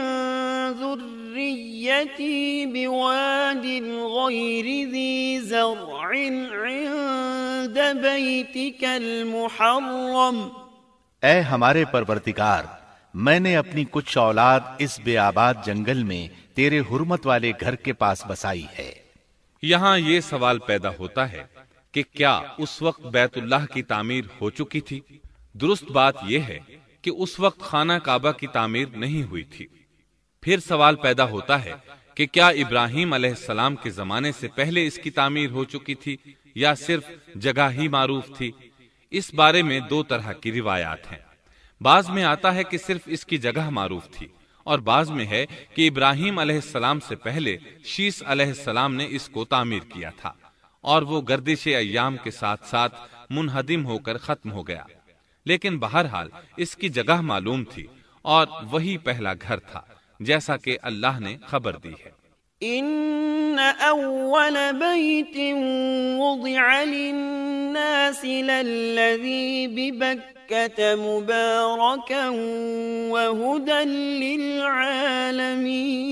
ذریتی بواد غیر ذی زرع عند بیتک المحرم۔ اے ہمارے پروردگار، میں نے اپنی کچھ اولاد اس بے آباد جنگل میں تیرے حرمت والے گھر کے پاس بسائی ہے۔ یہاں یہ سوال پیدا ہوتا ہے کہ کیا اس وقت بیت اللہ کی تعمیر ہو چکی تھی؟ درست بات یہ ہے کہ اس وقت خانہ کعبہ کی تعمیر نہیں ہوئی تھی۔ پھر سوال پیدا ہوتا ہے کہ کیا ابراہیم علیہ السلام کے زمانے سے پہلے اس کی تعمیر ہو چکی تھی یا صرف جگہ ہی معروف تھی؟ اس بارے میں دو طرح کی روایات ہیں۔ بعض میں آتا ہے کہ صرف اس کی جگہ معروف تھی، اور بعض میں ہے کہ ابراہیم علیہ السلام سے پہلے شیس علیہ السلام نے اس کو تعمیر کیا تھا، اور وہ گردش ایام کے ساتھ ساتھ منہدم ہو کر ختم ہو گیا۔ لیکن بہرحال اس کی جگہ معلوم تھی اور وہی پہلا گھر تھا، جیسا کہ اللہ نے خبر دی ہے۔ ان اول بیت وضع للناس للذی ببکۃ مبارکا وہدی للعالمین۔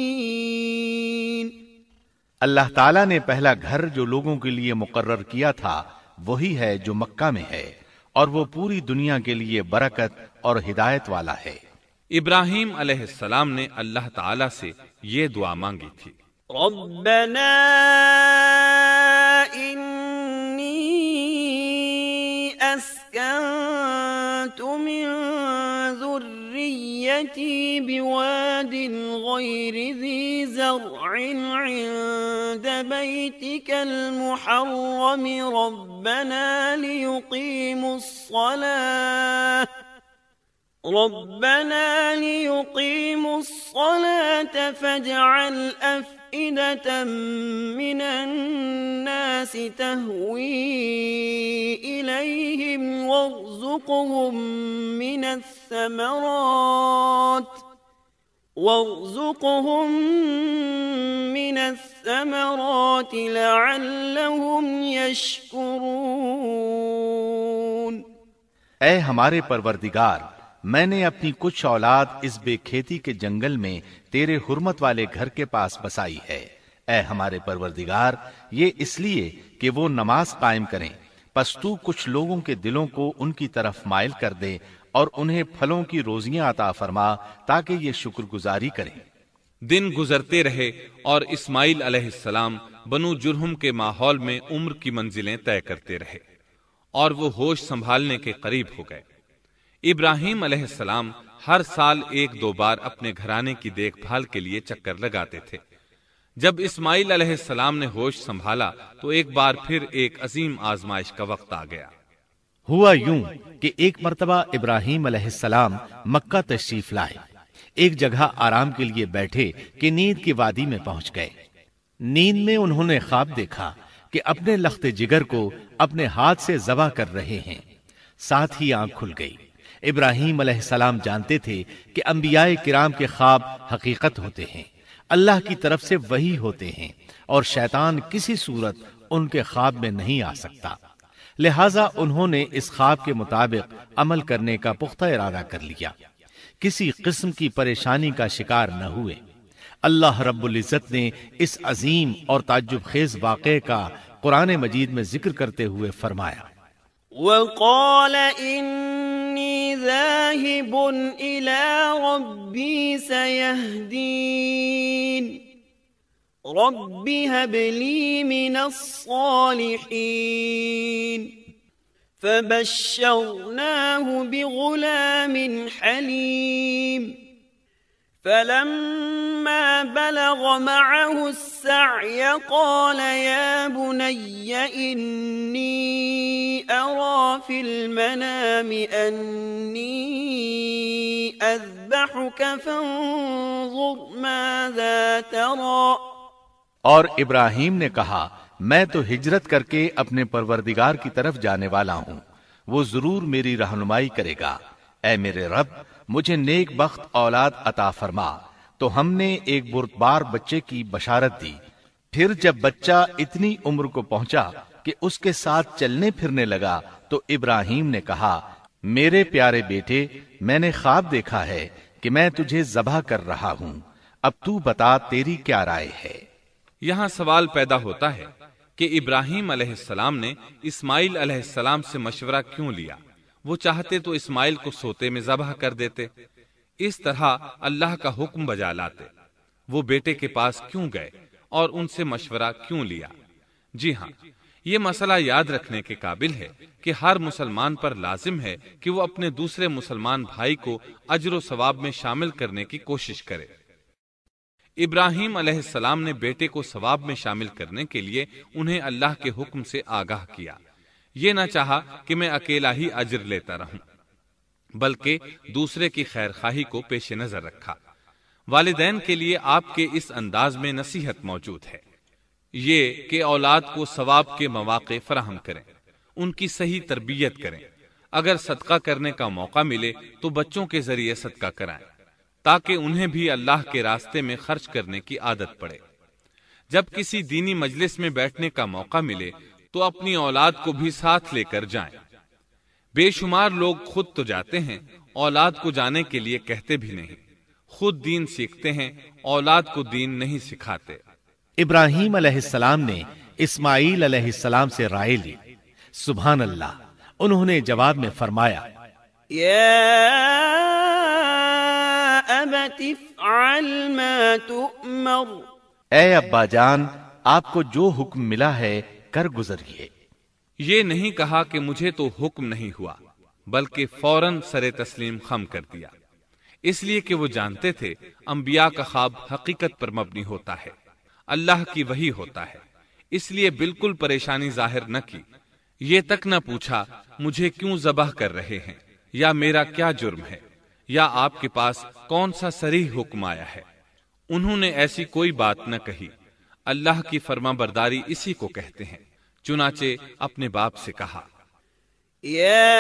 اللہ تعالیٰ نے پہلا گھر جو لوگوں کے لیے مقرر کیا تھا وہی ہے جو مکہ میں ہے، اور وہ پوری دنیا کے لیے برکت اور ہدایت والا ہے۔ ابراہیم علیہ السلام نے اللہ تعالیٰ سے یہ دعا مانگی تھی، ربنا انی اسکنت من ذریتی بواد غیر ذی زرع عند بیتک المحرم ربنا لیقیموا الصلاة فاجعل أفئدة من الناس تهوي إليهم وارزقهم من الثمرات لعلهم يشكرون۔ اے ہمارے پروردگار، میں نے اپنی کچھ اولاد اس بے کھیتی کے جنگل میں تیرے حرمت والے گھر کے پاس بسائی ہے۔ اے ہمارے پروردگار، یہ اس لیے کہ وہ نماز قائم کریں، پس تو کچھ لوگوں کے دلوں کو ان کی طرف مائل کر دے اور انہیں پھلوں کی روزیاں عطا فرما تاکہ یہ شکر گزاری کریں۔ دن گزرتے رہے اور اسماعیل علیہ السلام بنو جرہم کے ماحول میں عمر کی منزلیں طے کرتے رہے، اور وہ ہوش سنبھالنے کے قریب ہو گئے۔ ابراہیم علیہ السلام ہر سال ایک دو بار اپنے گھرانے کی دیکھ بھال کے لیے چکر لگاتے تھے۔ جب اسماعیل علیہ السلام نے ہوش سنبھالا تو ایک بار پھر ایک عظیم آزمائش کا وقت آ گیا۔ ہوا یوں کہ ایک مرتبہ ابراہیم علیہ السلام مکہ تشریف لائے، ایک جگہ آرام کے لیے بیٹھے کہ نیند کی وادی میں پہنچ گئے۔ نیند میں انہوں نے خواب دیکھا کہ اپنے لخت جگر کو اپنے ہاتھ سے ذبح کر رہے ہیں، ساتھ ہی آنکھ کھل گئی۔ ابراہیم علیہ السلام جانتے تھے کہ انبیاء کرام کے خواب حقیقت ہوتے ہیں، اللہ کی طرف سے وحی ہوتے ہیں، اور شیطان کسی صورت ان کے خواب میں نہیں آ سکتا، لہذا انہوں نے اس خواب کے مطابق عمل کرنے کا پختہ ارادہ کر لیا، کسی قسم کی پریشانی کا شکار نہ ہوئے۔ اللہ رب العزت نے اس عظیم اور تعجب خیز واقعے کا قرآن مجید میں ذکر کرتے ہوئے فرمایا، وقال إني ذاهب إلى ربي سيهدين رب هب لي من الصالحين فبشرناه بغلام حليم فلما بلغ معه السعي قال يا بني إني أرى في المنام أني أذبحك فانظر ماذا ترى۔ اور ابراہیم نے کہا، میں تو ہجرت کر کے اپنے پروردگار کی طرف جانے والا ہوں، وہ ضرور میری رہنمائی کرے گا۔ اے میرے رب، مجھے نیک بخت اولاد عطا فرما۔ تو ہم نے ایک بردبار بچے کی بشارت دی۔ پھر جب بچہ اتنی عمر کو پہنچا کہ اس کے ساتھ چلنے پھرنے لگا تو ابراہیم نے کہا، میرے پیارے بیٹے، میں نے خواب دیکھا ہے کہ میں تجھے ذبح کر رہا ہوں، اب تو بتا تیری کیا رائے ہے؟ یہاں سوال پیدا ہوتا ہے کہ ابراہیم علیہ السلام نے اسماعیل علیہ السلام سے مشورہ کیوں لیا؟ وہ چاہتے تو اسماعیل کو سوتے میں ذبح کر دیتے، اس طرح اللہ کا حکم بجا لاتے۔ وہ بیٹے کے پاس کیوں گئے اور ان سے مشورہ کیوں لیا؟ جی ہاں، یہ مسئلہ یاد رکھنے کے قابل ہے کہ ہر مسلمان پر لازم ہے کہ وہ اپنے دوسرے مسلمان بھائی کو اجر و ثواب میں شامل کرنے کی کوشش کرے۔ ابراہیم علیہ السلام نے بیٹے کو ثواب میں شامل کرنے کے لیے انہیں اللہ کے حکم سے آگاہ کیا۔ یہ نہ چاہا کہ میں اکیلا ہی اجر لیتا رہوں، بلکہ دوسرے کی خیر خواہی کو پیش نظر رکھا۔ والدین کے لیے آپ کے اس انداز میں نصیحت موجود ہے، یہ کہ اولاد کو ثواب کے مواقع فراہم کریں، ان کی صحیح تربیت کریں۔ اگر صدقہ کرنے کا موقع ملے تو بچوں کے ذریعے صدقہ کرائیں، تاکہ انہیں بھی اللہ کے راستے میں خرچ کرنے کی عادت پڑے۔ جب کسی دینی مجلس میں بیٹھنے کا موقع ملے تو اپنی اولاد کو بھی ساتھ لے کر جائیں۔ بے شمار لوگ خود تو جاتے ہیں، اولاد کو جانے کے لیے کہتے بھی نہیں، خود دین سیکھتے ہیں، اولاد کو دین نہیں سکھاتے۔ ابراہیم علیہ السلام نے اسماعیل علیہ السلام سے رائے لی۔ سبحان اللہ، انہوں نے جواب میں فرمایا، یا ابت افعل ما تؤمر۔ اے ابا جان، آپ کو جو حکم ملا ہے کر گزریے۔ یہ نہیں کہا کہ مجھے تو حکم نہیں ہوا، بلکہ فوراً سر تسلیم خم کر دیا، اس لیے کہ وہ جانتے تھے انبیاء کا خواب حقیقت پر مبنی ہوتا ہے، اللہ کی وحی ہوتا ہے، اس لیے بالکل پریشانی ظاہر نہ کی، یہ تک نہ پوچھا مجھے کیوں ذبح کر رہے ہیں، یا میرا کیا جرم ہے، یا آپ کے پاس کون سا صریح حکم آیا ہے۔ انہوں نے ایسی کوئی بات نہ کہی۔ اللہ کی فرما برداری اسی کو کہتے ہیں۔ چنانچہ اپنے باپ سے کہا، یا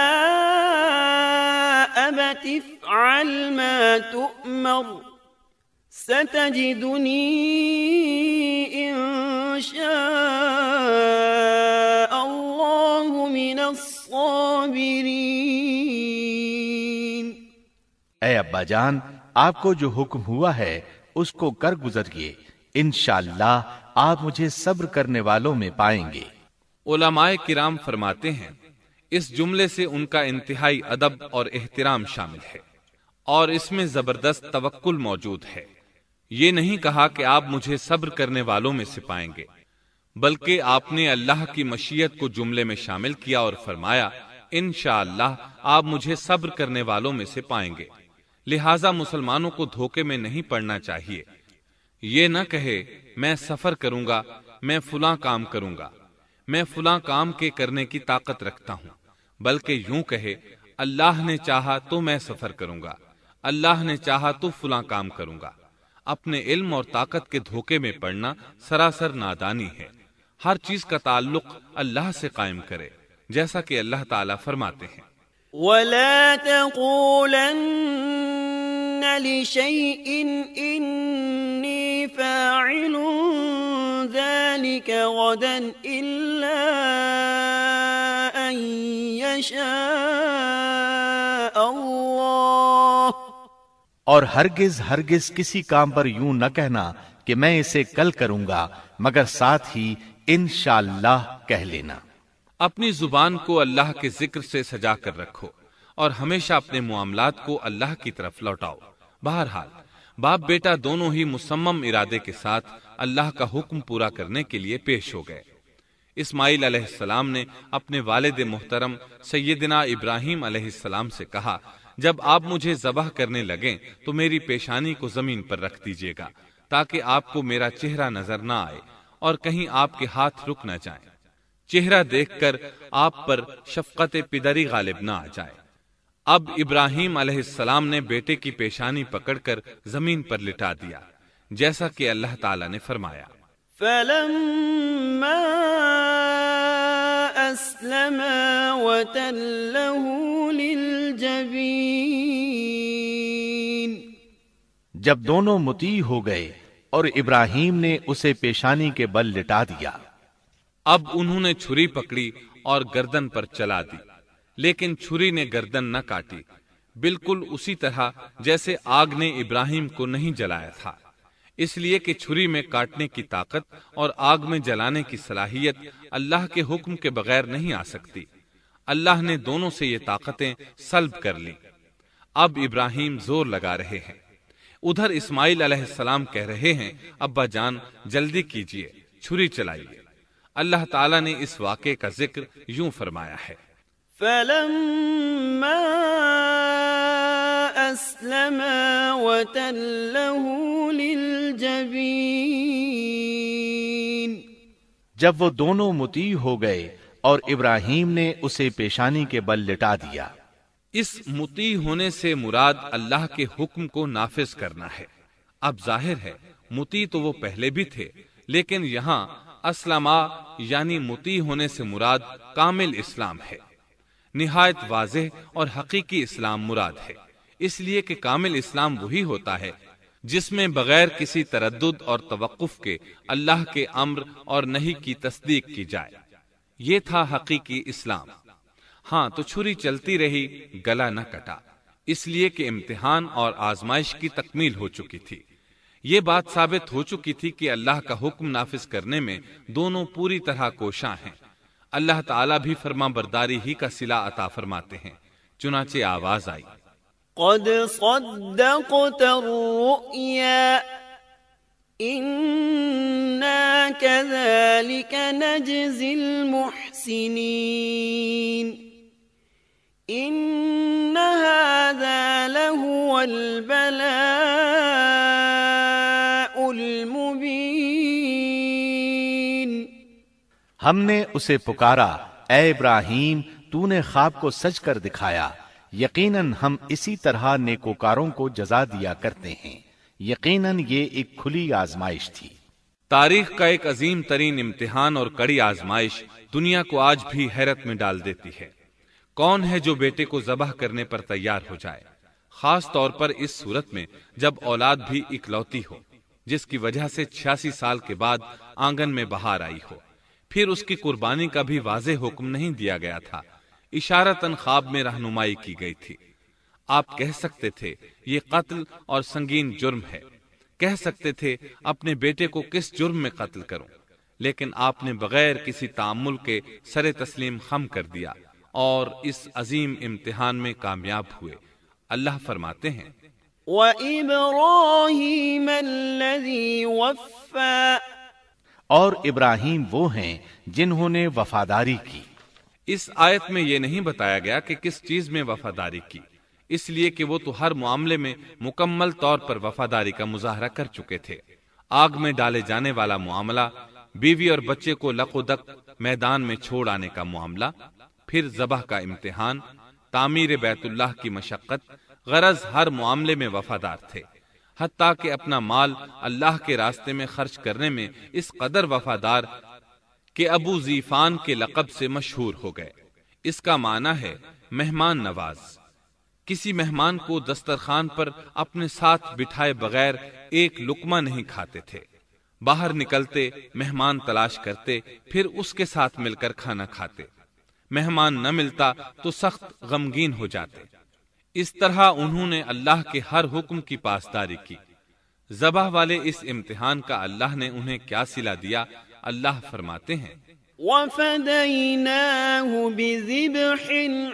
ابت افعل ما تؤمر ستجدنی ان شاء اللہ من الصابرین۔ اے ابا جان، آپ کو جو حکم ہوا ہے اس کو کر گزریے، انشاءاللہ آپ مجھے صبر کرنے والوں میں پائیں گے۔ علماء کرام فرماتے ہیں اس جملے سے ان کا انتہائی ادب اور احترام شامل ہے، اور اس میں زبردست توکل موجود ہے۔ یہ نہیں کہا کہ آپ مجھے صبر کرنے والوں میں سے پائیں گے، بلکہ آپ نے اللہ کی مشیت کو جملے میں شامل کیا اور فرمایا انشاءاللہ آپ مجھے صبر کرنے والوں میں سے پائیں گے۔ لہٰذا مسلمانوں کو دھوکے میں نہیں پڑنا چاہیے۔ یہ نہ کہے میں سفر کروں گا، میں فلاں کام کروں گا، میں فلاں کام کے کرنے کی طاقت رکھتا ہوں، بلکہ یوں کہے اللہ نے چاہا تو میں سفر کروں گا، اللہ نے چاہا تو فلاں کام کروں گا۔ اپنے علم اور طاقت کے دھوکے میں پڑنا سراسر نادانی ہے۔ ہر چیز کا تعلق اللہ سے قائم کرے، جیسا کہ اللہ تعالیٰ فرماتے ہیں، ولا تقولن لشيء إني فاعل ذلك غدا إلا أن يشاء الله اور ہرگز کسی کام پر یوں نہ کہنا کہ میں اسے کل کروں گا، مگر ساتھ ہی انشاءاللہ کہہ لینا۔ اپنی زبان کو اللہ کے ذکر سے سجا کر رکھو اور ہمیشہ اپنے معاملات کو اللہ کی طرف لوٹاؤ۔ بہرحال باپ بیٹا دونوں ہی مصمم ارادے کے ساتھ اللہ کا حکم پورا کرنے کے لیے پیش ہو گئے۔ اسماعیل علیہ السلام نے اپنے والد محترم سیدنا ابراہیم علیہ السلام سے کہا، جب آپ مجھے ذبح کرنے لگیں تو میری پیشانی کو زمین پر رکھ دیجیے گا تاکہ آپ کو میرا چہرہ نظر نہ آئے اور کہیں آپ کے ہاتھ رک نہ جائیں، چہرہ دیکھ کر آپ پر شفقت پدری غالب نہ آ جائے۔ اب ابراہیم علیہ السلام نے بیٹے کی پیشانی پکڑ کر زمین پر لٹا دیا، جیسا کہ اللہ تعالی نے فرمایا۔ فلما أسلما وتله للجبين جب دونوں مطیع ہو گئے اور ابراہیم نے اسے پیشانی کے بل لٹا دیا، اب انہوں نے چھری پکڑی اور گردن پر چلا دی، لیکن چھری نے گردن نہ کاٹی، بالکل اسی طرح جیسے آگ نے ابراہیم کو نہیں جلایا تھا، اس لیے کہ چھری میں کاٹنے کی طاقت اور آگ میں جلانے کی صلاحیت اللہ کے حکم کے بغیر نہیں آ سکتی۔ اللہ نے دونوں سے یہ طاقتیں سلب کر لی۔ اب ابراہیم زور لگا رہے ہیں، ادھر اسماعیل علیہ السلام کہہ رہے ہیں، ابا جان جلدی کیجئے، چھری چلائیے۔ اللہ تعالیٰ نے اس واقعے کا ذکر یوں فرمایا ہے، فلما أسلما وتله للجبين جب وہ دونوں مطیع ہو گئے اور ابراہیم نے اسے پیشانی کے بل لٹا دیا۔ اس مطیع ہونے سے مراد اللہ کے حکم کو نافذ کرنا ہے۔ اب ظاہر ہے مطیع تو وہ پہلے بھی تھے، لیکن یہاں اسلما یعنی مطیع ہونے سے مراد کامل اسلام ہے۔ نہایت واضح اور حقیقی اسلام مراد ہے، اس لیے کہ کامل اسلام وہی ہوتا ہے جس میں بغیر کسی تردد اور توقف کے اللہ کے امر اور نہی کی تصدیق کی جائے۔ یہ تھا حقیقی اسلام۔ ہاں تو چھری چلتی رہی، گلا نہ کٹا، اس لیے کہ امتحان اور آزمائش کی تکمیل ہو چکی تھی۔ یہ بات ثابت ہو چکی تھی کہ اللہ کا حکم نافذ کرنے میں دونوں پوری طرح کوشاں ہیں۔ اللہ تعالیٰ بھی فرما برداری ہی کا صلہ عطا فرماتے ہیں، چنانچہ آواز آئی، قد صدقت الرؤيا إنا كذلك نجزي المحسنين إن هذا لهو البلاء المبين ہم نے اسے پکارا، اے ابراہیم تو نے خواب کو سچ کر دکھایا، یقیناً ہم اسی طرح نیکوکاروں کو جزا دیا کرتے ہیں۔ یقیناً یہ ایک کھلی آزمائش تھی۔ تاریخ کا ایک عظیم ترین امتحان اور کڑی آزمائش دنیا کو آج بھی حیرت میں ڈال دیتی ہے۔ کون ہے جو بیٹے کو ذبح کرنے پر تیار ہو جائے، خاص طور پر اس صورت میں جب اولاد بھی اکلوتی ہو، جس کی وجہ سے 86 سال کے بعد آنگن میں بہار آئی ہو۔ پھر اس کی قربانی کا بھی واضح حکم نہیں دیا گیا تھا، اشارتاً خواب میں رہنمائی کی گئی تھی۔ آپ کہہ سکتے تھے یہ قتل اور سنگین جرم ہے، کہہ سکتے تھے اپنے بیٹے کو کس جرم میں قتل کروں، لیکن آپ نے بغیر کسی تعامل کے سر تسلیم خم کر دیا اور اس عظیم امتحان میں کامیاب ہوئے۔ اللہ فرماتے ہیں، وَإِبْرَاهِيمَ الَّذِي وَفَّى اور ابراہیم وہ ہیں جنہوں نے وفاداری کی۔ اس آیت میں یہ نہیں بتایا گیا کہ کس چیز میں وفاداری کی، اس لیے کہ وہ تو ہر معاملے میں مکمل طور پر وفاداری کا مظاہرہ کر چکے تھے۔ آگ میں ڈالے جانے والا معاملہ، بیوی اور بچے کو لق و دق میدان میں چھوڑ آنے کا معاملہ، پھر ذبح کا امتحان، تعمیر بیت اللہ کی مشقت، غرض ہر معاملے میں وفادار تھے، حتیٰ کہ اپنا مال اللہ کے راستے میں خرچ کرنے میں اس قدر وفادار کہ ابو زیفان کے لقب سے مشہور ہو گئے۔ اس کا معنی ہے مہمان نواز۔ کسی مہمان کو دسترخوان پر اپنے ساتھ بٹھائے بغیر ایک لقمہ نہیں کھاتے تھے۔ باہر نکلتے مہمان تلاش کرتے، پھر اس کے ساتھ مل کر کھانا کھاتے۔ مہمان نہ ملتا تو سخت غمگین ہو جاتے۔ اس طرح انہوں نے اللہ کے ہر حکم کی پاسداری کی۔ ذبح والے اس امتحان کا اللہ نے انہیں کیا صلہ دیا؟ اللہ فرماتے ہیں وَفَدَيْنَاهُ بِذِبْحٍ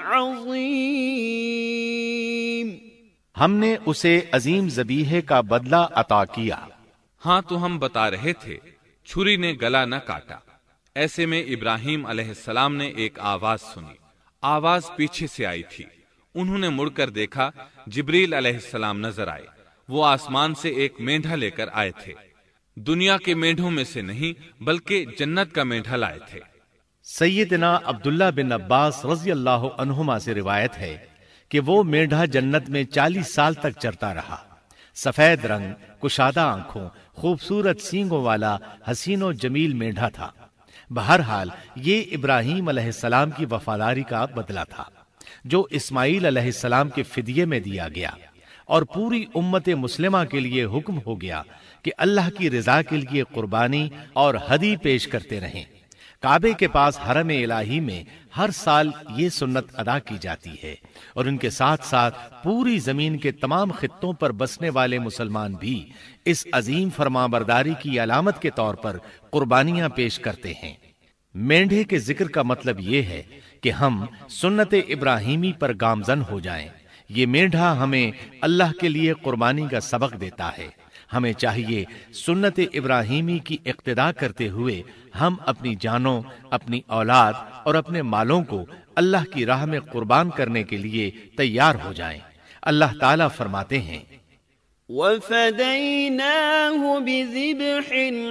عَظِيمٍ، ہم نے اسے عظیم ذبیحے کا بدلہ عطا کیا۔ ہاں تو ہم بتا رہے تھے، چھری نے گلا نہ کاٹا۔ ایسے میں ابراہیم علیہ السلام نے ایک آواز سنی۔ آواز پیچھے سے آئی تھی۔ انہوں نے مڑ کر دیکھا، جبریل علیہ السلام نظر آئے۔ وہ آسمان سے ایک مینڈھا لے کر آئے تھے۔ دنیا کے مینڈھوں میں سے نہیں بلکہ جنت کا مینڈھا لائے تھے۔ سیدنا عبداللہ بن عباس رضی اللہ عنہما سے روایت ہے کہ وہ مینڈھا جنت میں 40 سال تک چرتا رہا۔ سفید رنگ، کشادہ آنکھوں، خوبصورت سینگوں والا حسین و جمیل مینڈھا تھا۔ بہرحال یہ ابراہیم علیہ السلام کی وفاداری کا بدلہ تھا جو اسماعیل علیہ السلام کے فدیے میں دیا گیا، اور پوری امت مسلمہ کے لیے حکم ہو گیا کہ اللہ کی رضا کے لیے قربانی اور ہدی پیش کرتے رہیں۔ کعبے کے پاس حرم الہی میں ہر سال یہ سنت ادا کی جاتی ہے، اور ان کے ساتھ ساتھ پوری زمین کے تمام خطوں پر بسنے والے مسلمان بھی اس عظیم فرمانبرداری کی علامت کے طور پر قربانیاں پیش کرتے ہیں۔ مینڈھے کے ذکر کا مطلب یہ ہے کہ ہم سنت ابراہیمی پر گامزن ہو جائیں۔ یہ مینڈھا ہمیں اللہ کے لیے قربانی کا سبق دیتا ہے۔ ہمیں چاہیے سنت ابراہیمی کی اقتدا کرتے ہوئے ہم اپنی جانوں، اپنی اولاد اور اپنے مالوں کو اللہ کی راہ میں قربان کرنے کے لیے تیار ہو جائیں۔ اللہ تعالیٰ فرماتے ہیں وَفَدَيْنَاهُ بِذِبْحٍ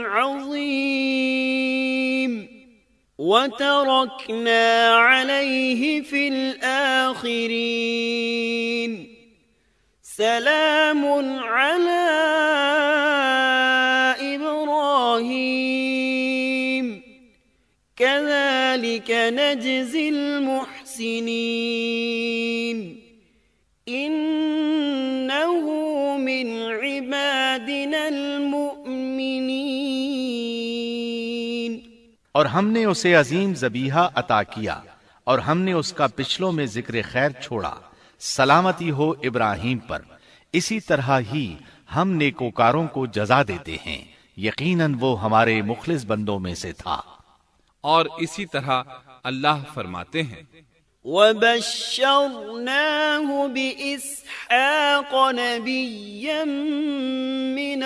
عَظِيمٍ وَتَرَكْنَا عَلَيْهِ فِي الْآخِرِينَ سلام على إبراهيم كذلك نجزي المحسنين إنه من عبادنا المؤمنين۔ اور ہم نے اسے عظیم ذبیحہ عطا کیا، اور ہم نے اس کا پچھلوں میں ذکر خیر چھوڑا۔ سلامتی ہو ابراہیم پر، اسی طرح ہی ہم نیکوکاروں کو جزا دیتے ہیں، یقیناً وہ ہمارے مخلص بندوں میں سے تھا۔ اور اسی طرح اللہ فرماتے ہیں وَبَشَّرْنَاهُ بِإِسْحَاقَ نَبِيًّا مِّنَ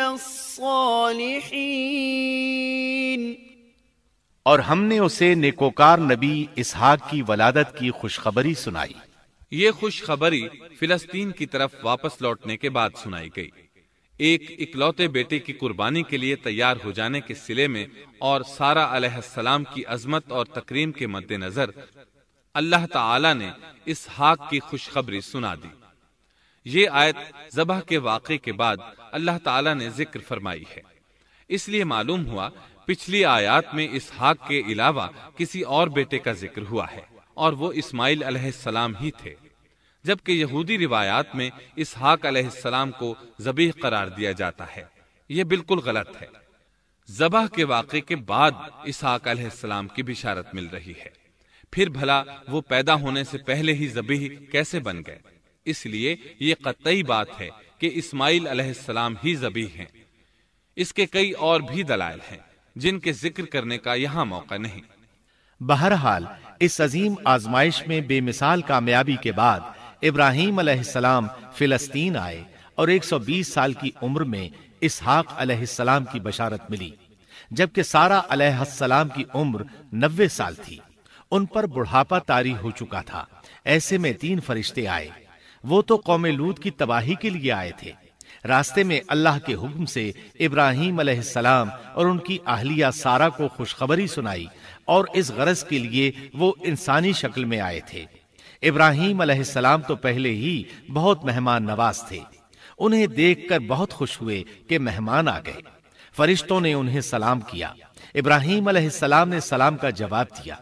الصَّالِحِينَ، اور ہم نے اسے نیکوکار نبی اسحاق کی ولادت کی خوشخبری سنائی۔ یہ خوشخبری فلسطین کی طرف واپس لوٹنے کے بعد سنائی گئی۔ ایک اکلوتے بیٹے کی قربانی کے لیے تیار ہو جانے کے صلے میں اور سارہ علیہ السلام کی عظمت اور تکریم کے مد نظر اللہ تعالی نے اسحاق کی خوشخبری سنا دی۔ یہ آیت ذبح کے واقعے کے بعد اللہ تعالی نے ذکر فرمائی ہے۔ اس لیے معلوم ہوا پچھلی آیات میں اسحاق کے علاوہ کسی اور بیٹے کا ذکر ہوا ہے، اور وہ اسماعیل علیہ السلام ہی تھے، جبکہ یہودی روایات میں اسحاق علیہ السلام کو ذبیح قرار دیا جاتا ہے۔ یہ بالکل غلط ہے۔ ذبح کے واقعے کے بعد اسحاق علیہ السلام کی بشارت مل رہی ہے، پھر بھلا وہ پیدا ہونے سے پہلے ہی ذبیح کیسے بن گئے؟ اس لیے یہ قطعی بات ہے کہ اسماعیل علیہ السلام ہی ذبیح ہیں۔ اس کے کئی اور بھی دلائل ہیں جن کے ذکر کرنے کا یہاں موقع نہیں۔ بہرحال اس عظیم آزمائش میں بے مثال کامیابی کے بعد ابراہیم علیہ السلام فلسطین آئے، اور 120 سال کی عمر میں اسحاق علیہ السلام کی بشارت ملی، جبکہ سارہ علیہ السلام کی عمر 90 سال تھی۔ ان پر بڑھاپا طاری ہو چکا تھا۔ ایسے میں 3 فرشتے آئے۔ وہ تو قوم لوط کی تباہی کے لیے آئے تھے۔ راستے میں اللہ کے حکم سے ابراہیم علیہ السلام اور ان کی اہلیہ سارہ کو خوشخبری سنائی، اور اس غرض کے لیے وہ انسانی شکل میں آئے تھے۔ ابراہیم علیہ السلام تو پہلے ہی بہت مہمان نواز تھے۔ انہیں دیکھ کر بہت خوش ہوئے کہ مہمان آ گئے۔ فرشتوں نے انہیں سلام کیا۔ ابراہیم علیہ السلام نے سلام کا جواب دیا۔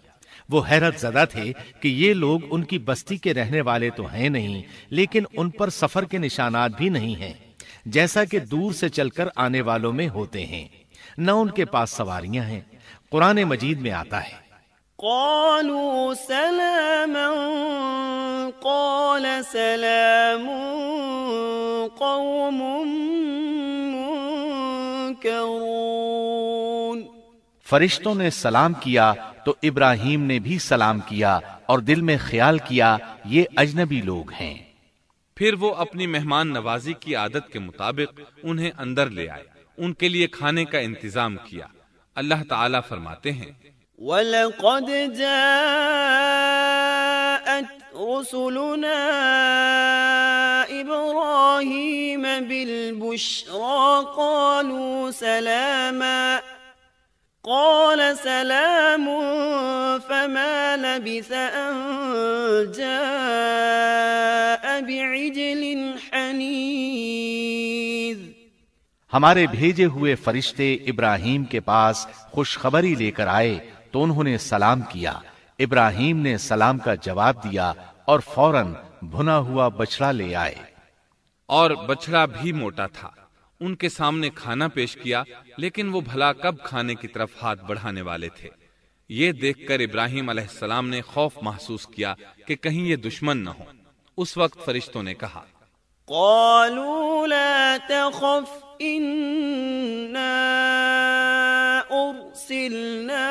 وہ حیرت زدہ تھے کہ یہ لوگ ان کی بستی کے رہنے والے تو ہیں نہیں، لیکن ان پر سفر کے نشانات بھی نہیں ہیں، جیسا کہ دور سے چل کر آنے والوں میں ہوتے ہیں، نہ ان کے پاس سواریاں ہیں۔ قرآن مجید میں آتا ہے قالوا سلاما قال سلام قوم منكرون۔ فرشتوں نے سلام کیا تو ابراہیم نے بھی سلام کیا اور دل میں خیال کیا یہ اجنبی لوگ ہیں۔ پھر وہ اپنی مہمان نوازی کی عادت کے مطابق انہیں اندر لے آئے، ان کے لیے کھانے کا انتظام کیا۔ اللہ تعالیٰ فرماتے ہیں وَلَقَدْ جَاءَتْ رُسُلُنَا إِبْرَاهِيمَ بِالْبُشْرَى قَالُوا سَلَامًا قَالَ سَلَامٌ فَمَا لَبِثَ أَن جَاءَ بِعِجْلٍ حَنِيذٍ۔ ہمارے بھیجے ہوئے فرشتے ابراہیم کے پاس خوشخبری لے کر آئے تو انہوں نے سلام کیا۔ ابراہیم نے سلام کا جواب دیا اور فوراً بھنا ہوا بچڑا لے آئے، اور بچڑا بھی موٹا تھا۔ ان کے سامنے کھانا پیش کیا، لیکن وہ بھلا کب کھانے کی طرف ہاتھ بڑھانے والے تھے۔ یہ دیکھ کر ابراہیم علیہ السلام نے خوف محسوس کیا کہ کہیں یہ دشمن نہ ہو۔ اس وقت فرشتوں نے کہا قالوا لا تخف إنا أرسلنا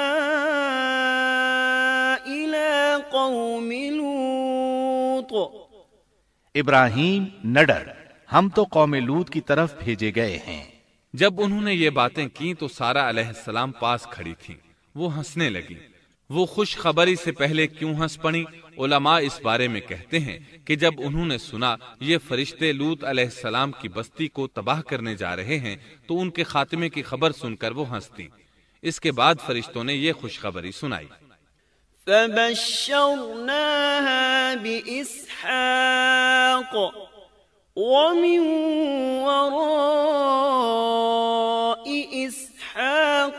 إلى قوم لوط۔ ابراہیم نہ ڈر، ہم تو قوم لوط کی طرف بھیجے گئے ہیں۔ جب انہوں نے یہ باتیں کی تو سارہ علیہ السلام پاس کھڑی تھیں، وہ ہنسنے لگی۔ وہ خوش خبری سے پہلے کیوں ہنس پڑی؟ علماء اس بارے میں کہتے ہیں کہ جب انہوں نے سنا یہ فرشتے لوط علیہ السلام کی بستی کو تباہ کرنے جا رہے ہیں تو ان کے خاتمے کی خبر سن کر وہ ہنستی۔ اس کے بعد فرشتوں نے یہ خوشخبری سنائی۔ فبشرناها بإسحاق ومن وراء إسحاق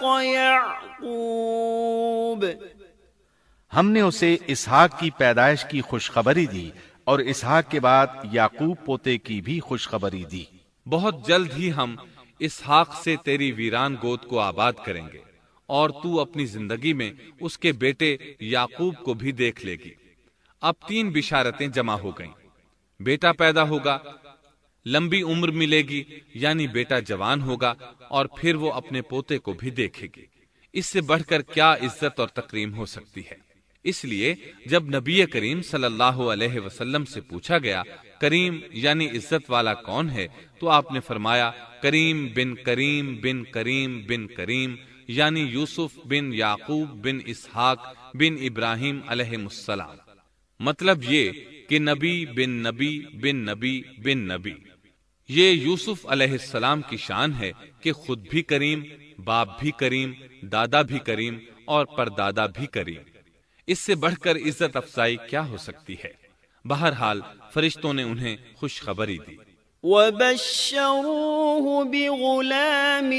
يعقوب۔ ہم نے اسے اسحاق کی پیدائش کی خوشخبری دی اور اسحاق کے بعد یعقوب پوتے کی بھی خوشخبری دی۔ بہت جلد ہی ہم اسحاق سے تیری ویران گود کو آباد کریں گے، اور تو اپنی زندگی میں اس کے بیٹے یعقوب کو بھی دیکھ لے گی۔ اب 3 بشارتیں جمع ہو گئیں۔ بیٹا پیدا ہوگا، لمبی عمر ملے گی یعنی بیٹا جوان ہوگا، اور پھر وہ اپنے پوتے کو بھی دیکھے گی۔ اس سے بڑھ کر کیا عزت اور تکریم ہو سکتی ہے؟ اس لیے جب نبی کریم صلی اللہ علیہ وسلم سے پوچھا گیا کریم یعنی عزت والا کون ہے، تو آپ نے فرمایا کریم بن کریم بن کریم بن کریم، یعنی یوسف بن یعقوب بن اسحاق بن ابراہیم علیہ السلام۔ مطلب یہ کہ نبی بن نبی بن نبی بن نبی۔ یہ یوسف علیہ السلام کی شان ہے کہ خود بھی کریم، باپ بھی کریم، دادا بھی کریم اور پردادا بھی کریم۔ اس سے بڑھ کر عزت افزائی کیا ہو سکتی ہے؟ بہرحال فرشتوں نے انہیں خوشخبری دی۔ وَبَشَّرُوهُ بِغُلَامٍ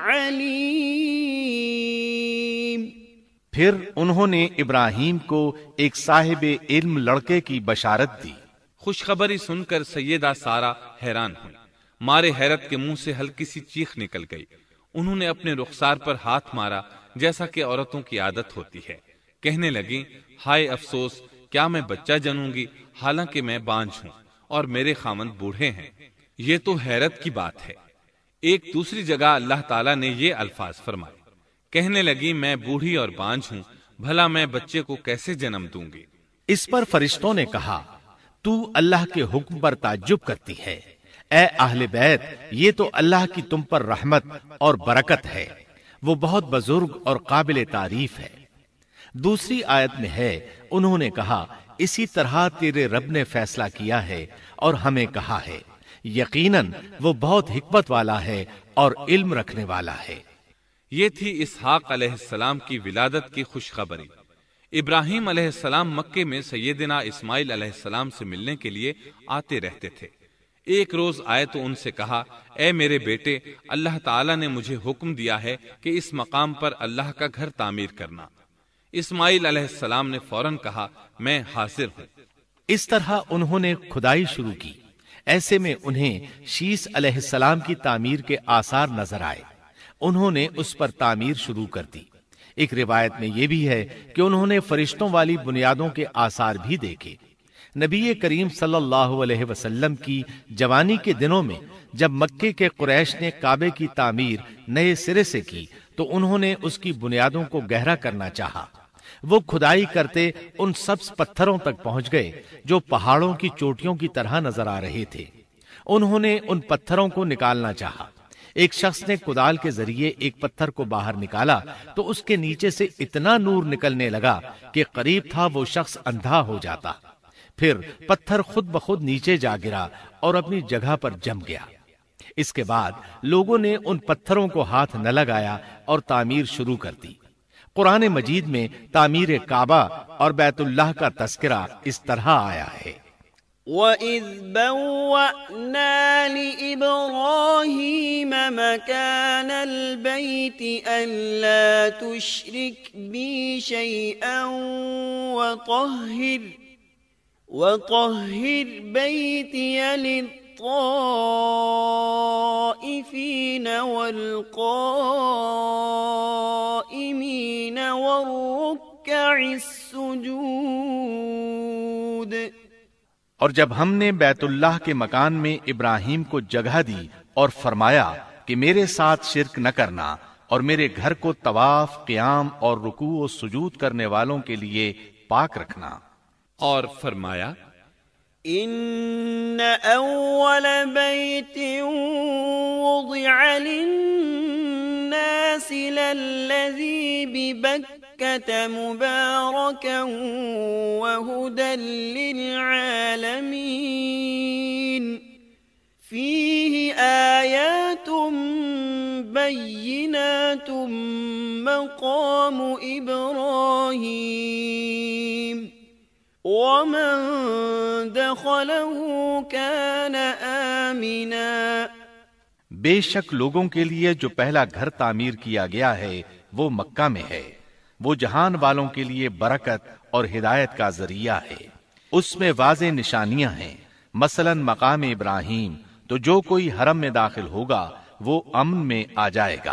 عَلِيمٍ۔ پھر انہوں نے ابراہیم کو ایک صاحب علم لڑکے کی بشارت دی۔ خوشخبری سن کر سیدہ سارہ حیران ہوئی، مارے حیرت کے منہ سے ہلکی سی چیخ نکل گئی۔ انہوں نے اپنے رخسار پر ہاتھ مارا جیسا کہ عورتوں کی عادت ہوتی ہے۔ کہنے لگیں ہائے افسوس، کیا میں بچہ جنوں گی حالانکہ میں بانجھ ہوں اور میرے خاوند بوڑھے ہیں؟ یہ تو حیرت کی بات ہے۔ ایک دوسری جگہ اللہ تعالیٰ نے یہ الفاظ فرمائے، کہنے لگی میں بوڑھی اور بانجھ ہوں، بھلا میں بچے کو کیسے جنم دوں گی؟ اس پر فرشتوں نے کہا تو اللہ کے حکم پر تعجب کرتی ہے، اے اہل بیت، یہ تو اللہ کی تم پر رحمت اور برکت ہے، وہ بہت بزرگ اور قابل تعریف ہے۔ دوسری آیت میں ہے انہوں نے کہا اسی طرح تیرے رب نے فیصلہ کیا ہے اور ہمیں کہا ہے، یقیناً وہ بہت حکمت والا ہے اور علم رکھنے والا ہے۔ یہ تھی اسحاق علیہ السلام کی ولادت کی خوشخبری۔ ابراہیم علیہ السلام مکے میں سیدنا اسماعیل علیہ السلام سے ملنے کے لیے آتے رہتے تھے۔ ایک روز آئے تو ان سے کہا اے میرے بیٹے، اللہ تعالیٰ نے مجھے حکم دیا ہے کہ اس مقام پر اللہ کا گھر تعمیر کرنا۔ اسماعیل علیہ السلام نے فوراً کہا میں حاضر ہوں۔ اس طرح انہوں نے کھدائی شروع کی۔ ایسے میں انہیں شیس علیہ السلام کی تعمیر کے آثار نظر آئے۔ انہوں نے اس پر تعمیر شروع کر دی۔ ایک روایت میں یہ بھی ہے کہ انہوں نے فرشتوں والی بنیادوں کے آثار بھی دیکھے۔ نبی کریم صلی اللہ علیہ وسلم کی جوانی کے دنوں میں جب مکے کے قریش نے کعبے کی تعمیر نئے سرے سے کی تو انہوں نے اس کی بنیادوں کو گہرا کرنا چاہا۔ وہ کھدائی کرتے ان سبز پتھروں تک پہنچ گئے جو پہاڑوں کی چوٹیوں کی طرح نظر آ رہے تھے۔ انہوں نے ان پتھروں کو نکالنا چاہا۔ ایک شخص نے کدال کے ذریعے ایک پتھر کو باہر نکالا تو اس کے نیچے سے اتنا نور نکلنے لگا کہ قریب تھا وہ شخص اندھا ہو جاتا۔ پھر پتھر خود بخود نیچے جا گرا اور اپنی جگہ پر جم گیا۔ اس کے بعد لوگوں نے ان پتھروں کو ہاتھ نہ لگایا اور تعمیر شروع کر دی۔ قرآن مجید میں تعمیر کعبہ اور بیت اللہ کا تذکرہ اس طرح آیا ہے۔ وَإِذْ بَوَّأْنَا لِإِبْرَاهِيمَ مَكَانَ الْبَيْتِ أَلَّا تُشْرِكْ بِي شَيْئًا وَطَهِّرْ بَيْتِيَ لِلطَّائِفِينَ وَالْقَائِمِينَ وَالرُّكَّعِ السُّجُودِ۔ اور جب ہم نے بیت اللہ کے مکان میں ابراہیم کو جگہ دی اور فرمایا کہ میرے ساتھ شرک نہ کرنا اور میرے گھر کو طواف، قیام اور رکوع و سجود کرنے والوں کے لیے پاک رکھنا، اور فرمایا ان اول بیت وضع للناس للذی ببکۃ مبارکا وہدی للعالمین فیہ آیات بینات مقام ابراہیم ومن دخله كان آمنا۔ بے شک لوگوں کے لیے جو پہلا گھر تعمیر کیا گیا ہے وہ مکہ میں ہے، وہ جہان والوں کے لیے برکت اور ہدایت کا ذریعہ ہے۔ اس میں واضح نشانیاں ہیں، مثلا مقام ابراہیم، تو جو کوئی حرم میں داخل ہوگا وہ امن میں آ جائے گا۔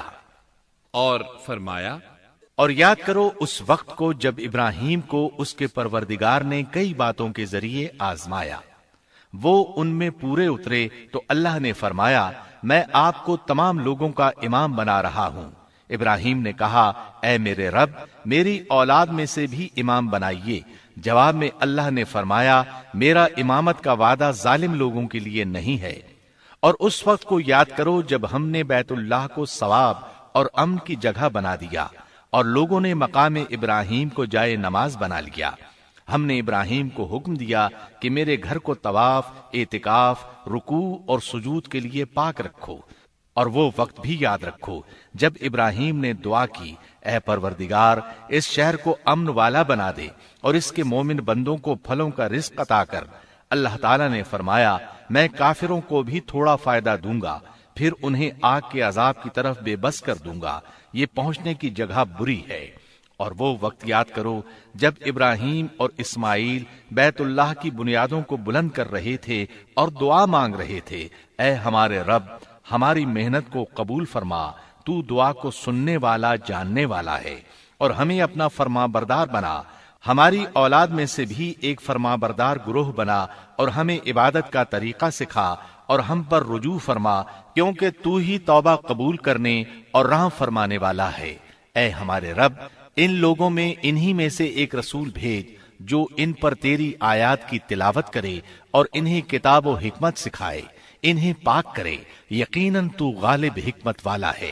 اور فرمایا اور یاد کرو اس وقت کو جب ابراہیم کو اس کے پروردگار نے کئی باتوں کے ذریعے آزمایا، وہ ان میں پورے اترے تو اللہ نے فرمایا میں آپ کو تمام لوگوں کا امام بنا رہا ہوں۔ ابراہیم نے کہا اے میرے رب میری اولاد میں سے بھی امام بنائیے۔ جواب میں اللہ نے فرمایا میرا امامت کا وعدہ ظالم لوگوں کے لیے نہیں ہے۔ اور اس وقت کو یاد کرو جب ہم نے بیت اللہ کو ثواب اور امن کی جگہ بنا دیا اور لوگوں نے مقام ابراہیم کو جائے نماز بنا لیا۔ ہم نے ابراہیم کو حکم دیا کہ میرے گھر کو طواف، اعتکاف، رکوع اور سجود کے لیے پاک رکھو۔ اور وہ وقت بھی یاد رکھو جب ابراہیم نے دعا کی اے پروردگار اس شہر کو امن والا بنا دے اور اس کے مومن بندوں کو پھلوں کا رزق عطا کر۔ اللہ تعالیٰ نے فرمایا میں کافروں کو بھی تھوڑا فائدہ دوں گا، پھر انہیں آگ کے عذاب کی طرف بے بس کر دوں گا، یہ پہنچنے کی جگہ بری ہے۔ اور وہ وقت یاد کرو جب ابراہیم اور اسماعیل بیت اللہ کی بنیادوں کو بلند کر رہے تھے اور دعا مانگ رہے تھے اے ہمارے رب ہماری محنت کو قبول فرما، تو دعا کو سننے والا جاننے والا ہے، اور ہمیں اپنا فرما بردار بنا، ہماری اولاد میں سے بھی ایک فرما بردار گروہ بنا، اور ہمیں عبادت کا طریقہ سکھا اور ہم پر رجوع فرما، کیونکہ تو ہی توبہ قبول کرنے اور رحم فرمانے والا ہے۔ اے ہمارے رب ان لوگوں میں انہی میں سے ایک رسول بھیج جو ان پر تیری آیات کی تلاوت کرے اور انہیں کتاب و حکمت سکھائے، انہیں پاک کرے، یقیناً تو غالب حکمت والا ہے۔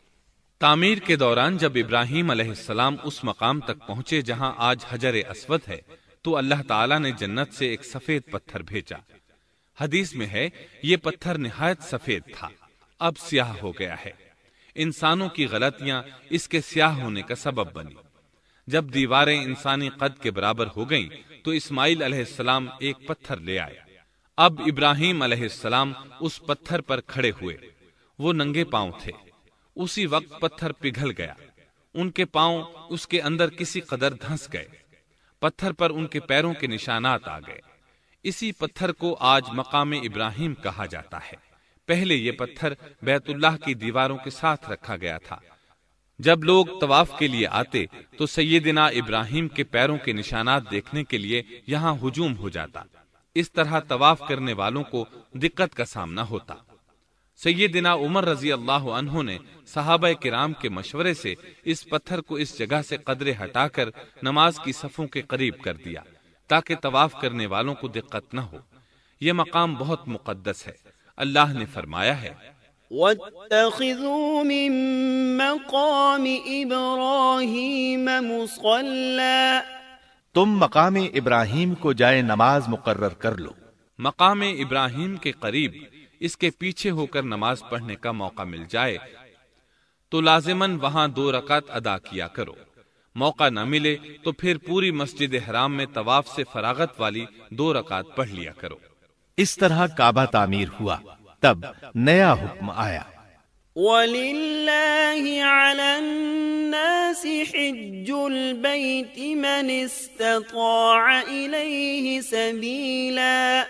تعمیر کے دوران جب ابراہیم علیہ السلام اس مقام تک پہنچے جہاں آج حجر اسود ہے تو اللہ تعالیٰ نے جنت سے ایک سفید پتھر بھیجا۔ حدیث میں ہے یہ پتھر نہایت سفید تھا، اب سیاہ ہو گیا ہے۔ انسانوں کی غلطیاں اس کے سیاہ ہونے کا سبب بنی۔ جب دیواریں انسانی قد کے برابر ہو گئیں تو اسماعیل علیہ السلام ایک پتھر لے آئے۔ اب ابراہیم علیہ السلام اس پتھر پر کھڑے ہوئے، وہ ننگے پاؤں تھے۔ اسی وقت پتھر پگھل گیا، ان کے پاؤں اس کے اندر کسی قدر دھنس گئے، پتھر پر ان کے پیروں کے نشانات آ گئے۔ اسی پتھر کو آج مقام ابراہیم کہا جاتا ہے۔ پہلے یہ پتھر بیت اللہ کی دیواروں کے ساتھ رکھا گیا تھا۔ جب لوگ طواف کے لیے آتے تو سیدنا ابراہیم کے پیروں کے نشانات دیکھنے کے لیے یہاں ہجوم ہو جاتا۔ اس طرح طواف کرنے والوں کو دقت کا سامنا ہوتا۔ سیدنا عمر رضی اللہ عنہ نے صحابہ کرام کے مشورے سے اس پتھر کو اس جگہ سے قدرے ہٹا کر نماز کی صفوں کے قریب کر دیا تاکہ طواف کرنے والوں کو دقت نہ ہو۔ یہ مقام بہت مقدس ہے۔ اللہ نے فرمایا ہے وَاتَّخِذُوا مِن مَّقَامِ إِبْرَاهِيمَ مُصَلًّى، تم مقام ابراہیم کو جائے نماز مقرر کر لو۔ مقام ابراہیم کے قریب اس کے پیچھے ہو کر نماز پڑھنے کا موقع مل جائے تو لازماً وہاں 2 رکعت ادا کیا کرو۔ موقع نہ ملے تو پھر پوری مسجد حرام میں طواف سے فراغت والی 2 رکعت پڑھ لیا کرو۔ اس طرح کعبہ تعمیر ہوا، تب نیا حکم آیا۔ وَلِلَّهِ عَلَى النَّاسِ حِجُّ الْبَيْتِ مَنِ اسْتَطَاعَ إِلَيْهِ سَبِيلًا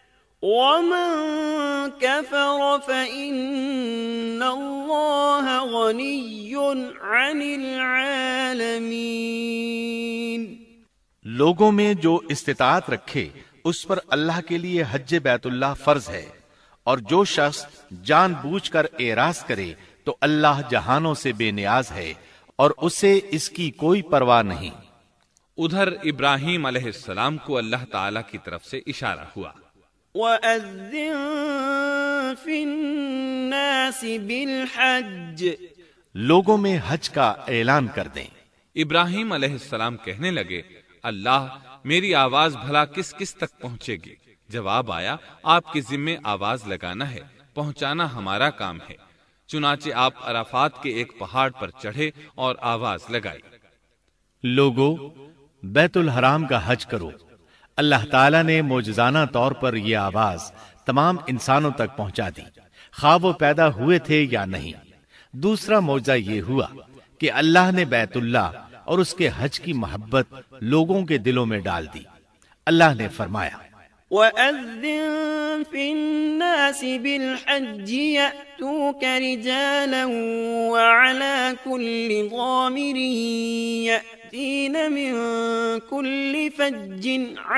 وَمَن كَفَرَ فَإِنَّ اللَّهَ غَنِيٌّ عَنِ الْعَالَمِينَ۔ لوگوں میں جو استطاعت رکھے اس پر اللہ کے لیے حج بیت اللہ فرض ہے، اور جو شخص جان بوجھ کر اعراض کرے تو اللہ جہانوں سے بے نیاز ہے اور اسے اس کی کوئی پرواہ نہیں۔ ادھر ابراہیم علیہ السلام کو اللہ تعالی کی طرف سے اشارہ ہوا، وَأَذِّن فِي النَّاسِ بِالْحَجِّ، لوگوں میں حج کا اعلان کر دیں۔ ابراہیم علیہ السلام کہنے لگے، اللہ میری آواز بھلا کس کس تک پہنچے گی؟ جواب آیا، آپ کے ذمے آواز لگانا ہے، پہنچانا ہمارا کام ہے۔ چنانچہ آپ عرفات کے ایک پہاڑ پر چڑھے اور آواز لگائی، لوگو بیت الحرام کا حج کرو۔ اللہ تعالیٰ نے معجزانہ طور پر یہ آواز تمام انسانوں تک پہنچا دی، خواہ وہ پیدا ہوئے تھے یا نہیں۔ دوسرا معجزہ یہ ہوا کہ اللہ نے بیت اللہ اور اس کے حج کی محبت لوگوں کے دلوں میں ڈال دی۔ اللہ نے فرمایا، وَأَذِّن فِي النَّاسِ بِالْحَجِّ يَأْتُوكَ رِجَالًا وَعَلَى كُلِّ ضَامِرٍ يَأْتِينَ مِن كُلِّ فَجٍّ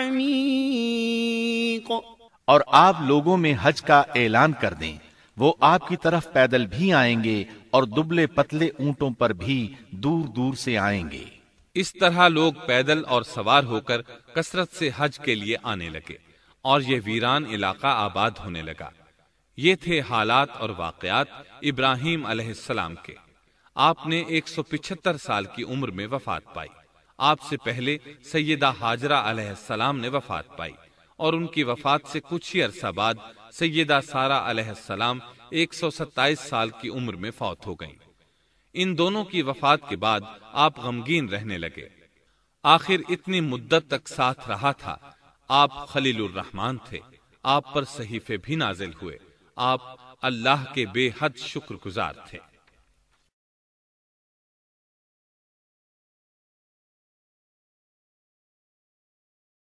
عَمِيقٍ، اور آپ لوگوں میں حج کا اعلان کر دیں، وہ آپ کی طرف پیدل بھی آئیں گے اور دبلے پتلے اونٹوں پر بھی دور دور سے آئیں گے۔ اس طرح لوگ پیدل اور سوار ہو کر کثرت سے حج کے لیے آنے لگے اور یہ ویران علاقہ آباد ہونے لگا۔ یہ تھے حالات اور واقعات ابراہیم علیہ السلام کے۔ آپ نے 175 سال کی عمر میں وفات پائی۔ آپ سے پہلے سیدہ ہاجرہ علیہ السلام نے وفات پائی، اور ان کی وفات سے کچھ ہی عرصہ بعد سیدہ سارہ علیہ السلام 127 سال کی عمر میں فوت ہو گئیں۔ ان دونوں کی وفات کے بعد آپ غمگین رہنے لگے۔ آخر اتنی مدت تک ساتھ رہا تھا۔ آپ خلیل الرحمن تھے، آپ پر صحیفے بھی نازل ہوئے، آپ اللہ کے بے حد شکر گزار تھے۔